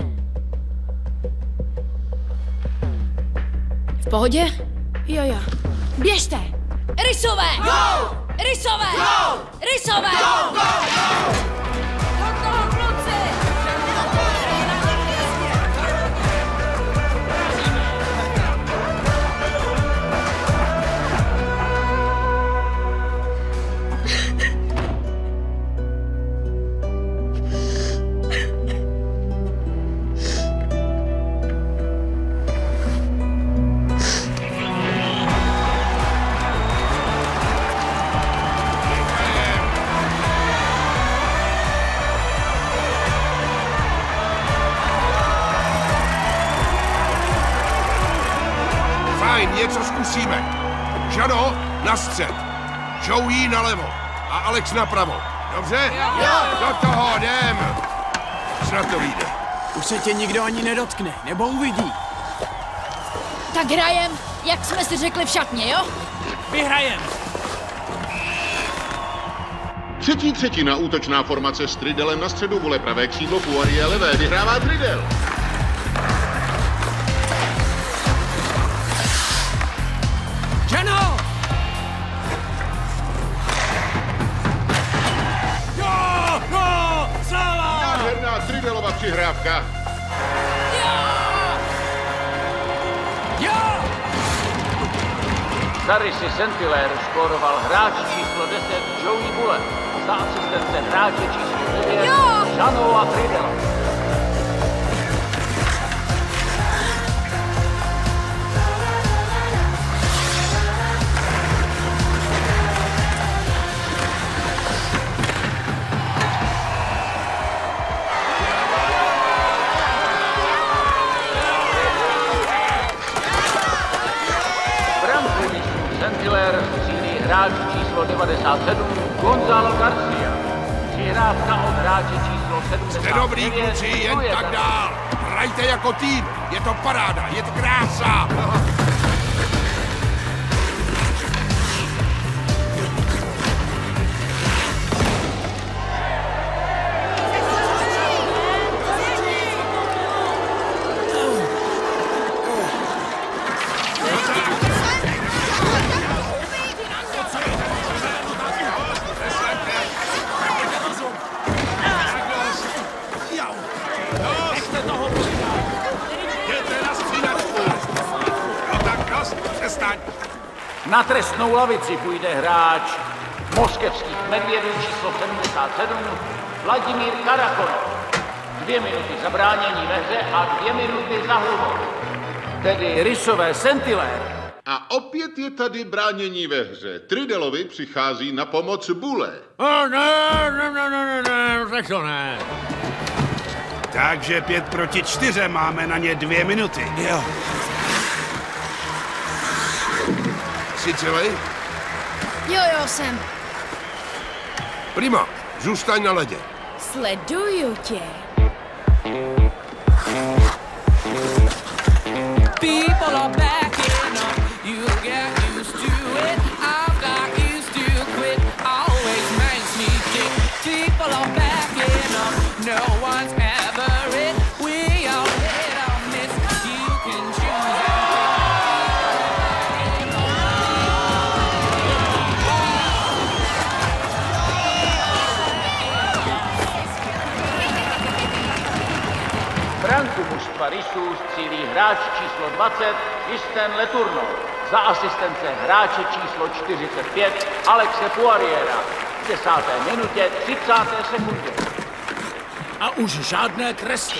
V pohodě? Jo, jo. Běžte. Rysové! Go! Rysové! Go! Rysové! Go, go, go! Něco zkusíme. Žano, na střed. Joey nalevo. A Alex napravo. Dobře? Jo. Do toho, jdem. Snad to vyjde. Už se tě nikdo ani nedotkne, nebo uvidí. Tak hrajem, jak jsme si řekli v šatně, jo? Vyhrajem. Třetí třetina, útočná formace s Tridelem na středu, vole pravé křídlo, Poirier levé, vyhrává Tridel. Ženo! Jo! Jo! Sláva! Nádherná Tridelova přihrávka. Za Rysy Saint-Hilaire skóroval hráč číslo deset Joey Bullet. Za asistence hráče číslo devět Jean Tridel. Hráč číslo devadesát sedm Gonzalo Garcia. Přihrávka od hráče číslo sedmdesát devět. Jste dobrý, kluci, jen tak dál. Hrajte jako tým. Je to paráda, je to krása. Na trestnou lavici půjde hráč moskevských Medvědů číslo sedmdesát sedm Vladimír Karakonov. Dvě minuty za bránění ve hře a dvě minuty za hlubou. Tedy Rysové Saint-Hilaire. A opět je tady bránění ve hře. Tridelovi přichází na pomoc Bule. Oh, ne, ne, ne, ne, ne, tak to ne. Takže pět proti čtyře, máme na ně dvě minuty. Jo. Jsi celý? Jo, jo, jsem. Prima, zůstaň na ledě. Sleduju tě. People are backing up, you get used to it. I've got used to quit, always makes me tick. People are backing up, no one's ever it. We all hit or miss, you can choose. Branku mužstva Rysů střílí hráč číslo dvacet Kristen Letourneau. Za asistence hráče číslo čtyřicet pět Alexe Poiriera. V desáté minutě třicáté sekundě. A už žádné kresky.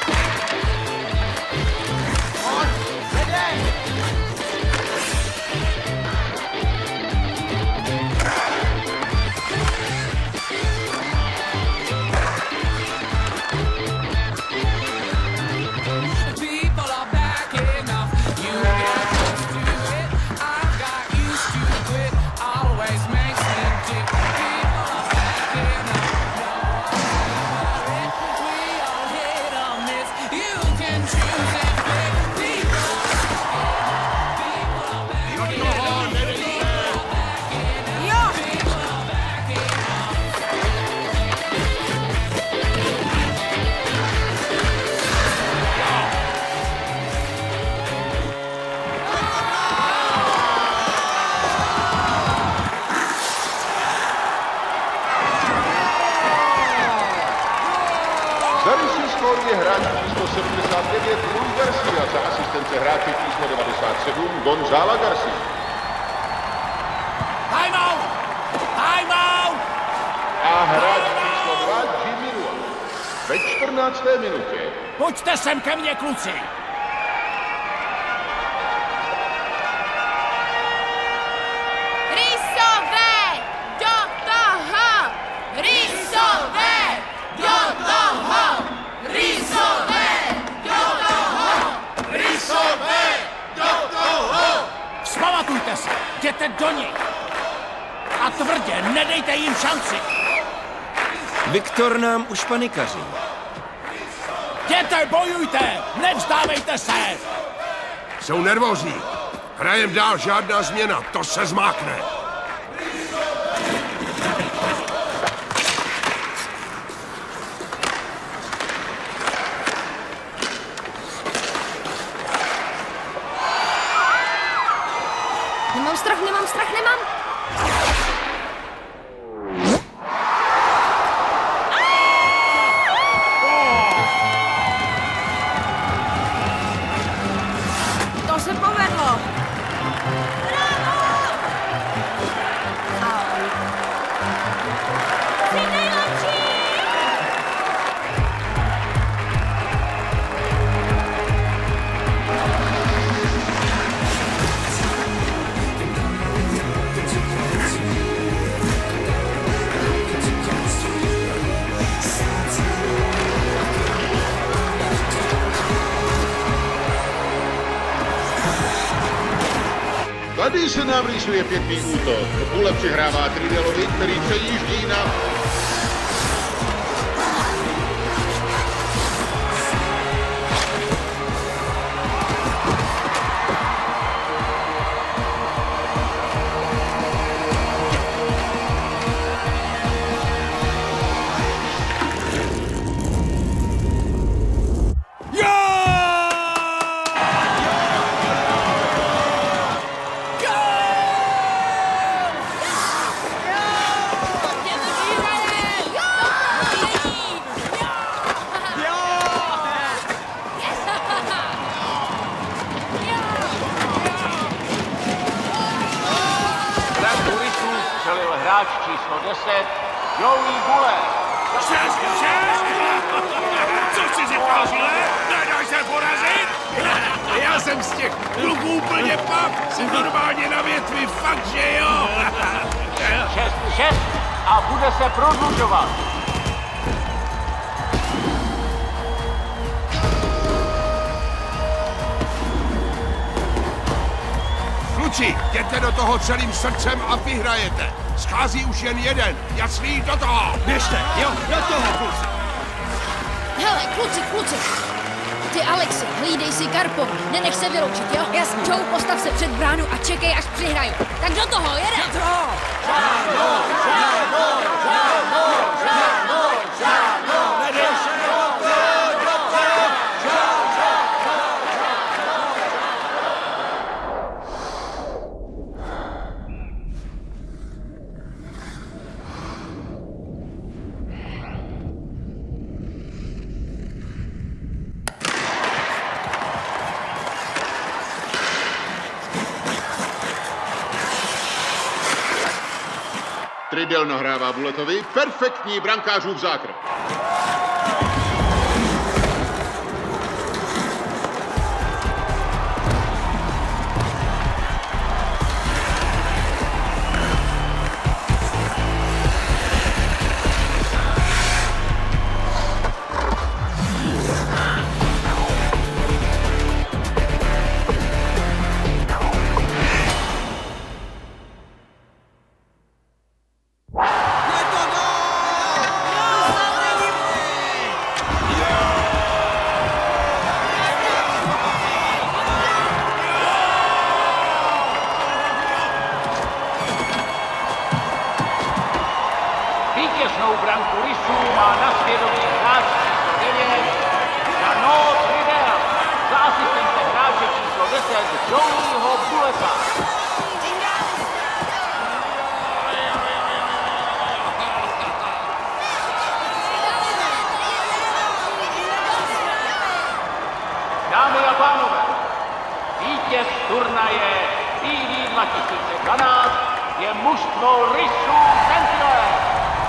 hráč číslo sedmdesát devět Luis Garcia za asistence hráče číslo devadesát sedm Gonzala Garcia. Time out! Time out! A hráč číslo dva Jimmy Rua. Ve čtrnácté minutě. Pojďte sem ke mně, kluci! Rysové! Do toho! Rysové! Do toho! Rysové! Do toho! Rysové! Do toho! Vzpamatujte se! Jděte do nich! A tvrdě, nedejte jim šanci! Viktor nám už panikaří. Jděte, bojujte! Nevzdávejte se! Jsou nervózní. Hrajem dál, žádná změna. To se zmákne. Nemám strach Tady se nám rýsuje pěkný útok. Půle přihrává Tridelovi, který přejíždí na... Hráč číslo deset, Joey Buller. Šest, šest! Co jsi říkal, Žile? Nedáš se porazit? Já jsem z těch kluků úplně pak. Jsem normálně na větvi, fakt, že jo? šest šest a bude se prodlužovat. Kluci, jděte do toho celým srdcem a vyhrajete. Schází už jen jeden. Jasný, do toho. Běžte, jo, do toho, kluci. Hele, kluci, kluci. Ty, Alexi, hlídej si Karpova. Nenech se vyloučit, jo? Jasně. Joe, postav se před bránu a čekej, až přihraju. Tak do toho, jede! Do toho! Žáno, žáno, žáno, žáno, žáno, nedej se, Tridel nahrává Bulletovi perfektní brankářův zákrok. Vítěznou branku Rysů má na svědomí hráč číslo devět, Jano Tridel, za asistentem hráče číslo deset, Joeyho Bulleta. Dámy a pánové, vítěz turnaje T V dva tisíce dvanáct je mužstvo Rysů Sentinel.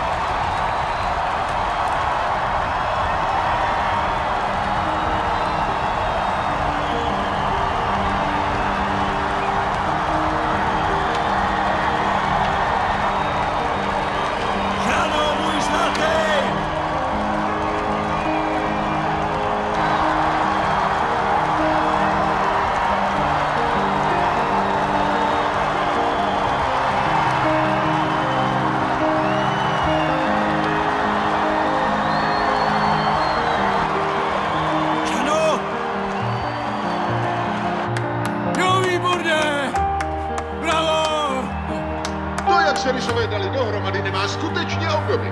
Se Rysové dali dohromady, nemá skutečně obdoby.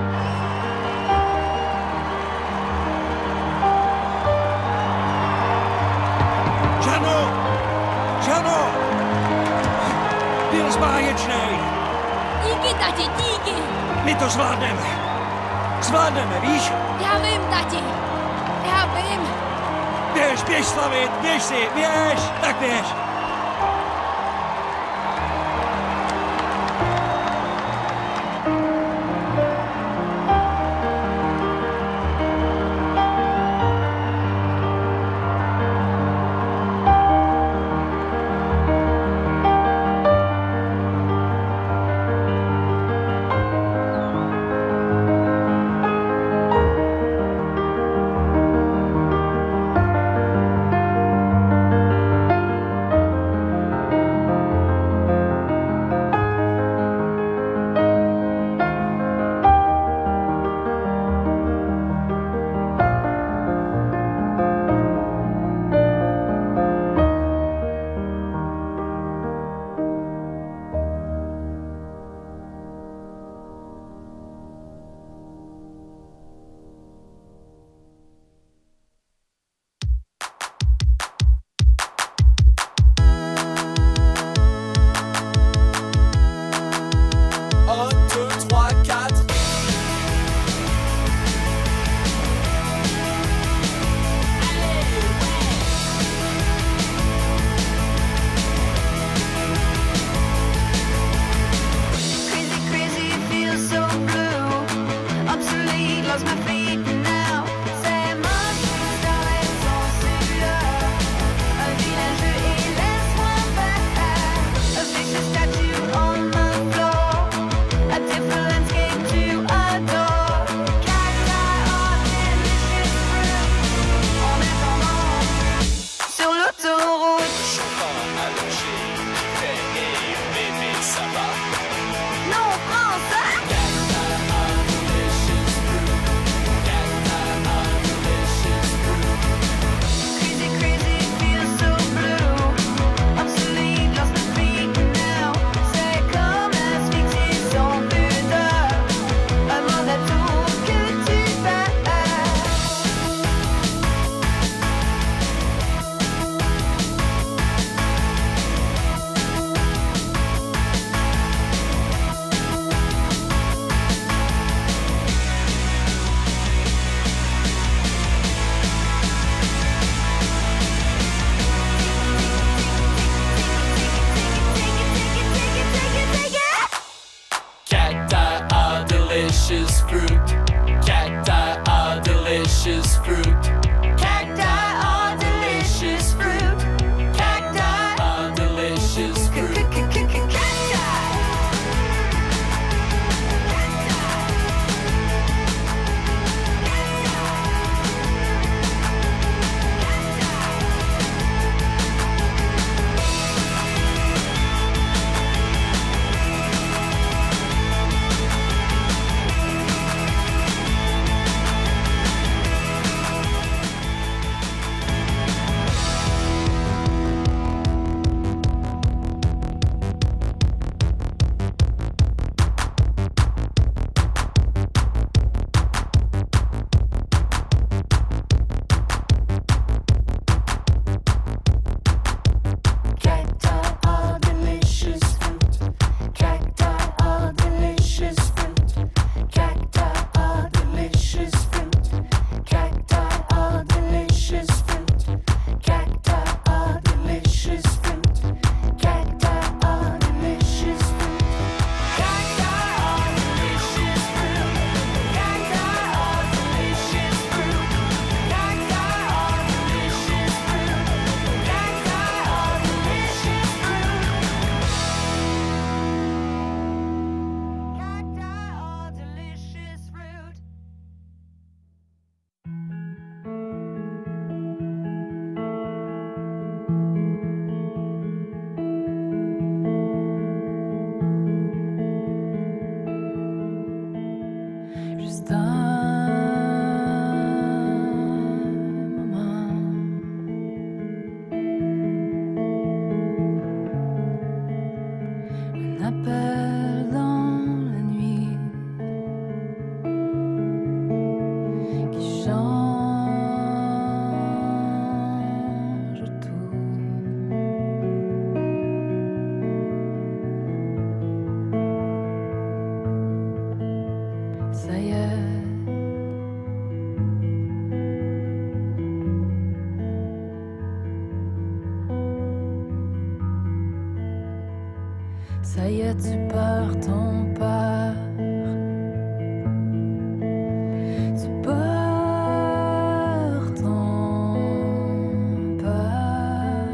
Žano! Žano! Byl zbáječnej. Díky, tati, díky. My to zvládneme. Zvládneme, víš? Já vím, tati. Já vím. Běž, běž slavit, běž si, běž, tak běž. Ça y est, tu pars ton part. Tu pars ton part.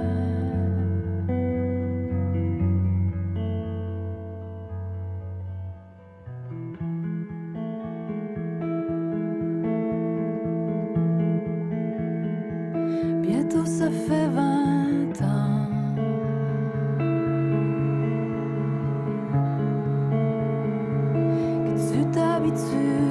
Bientôt ça fait vingt ans. Tu t'habitues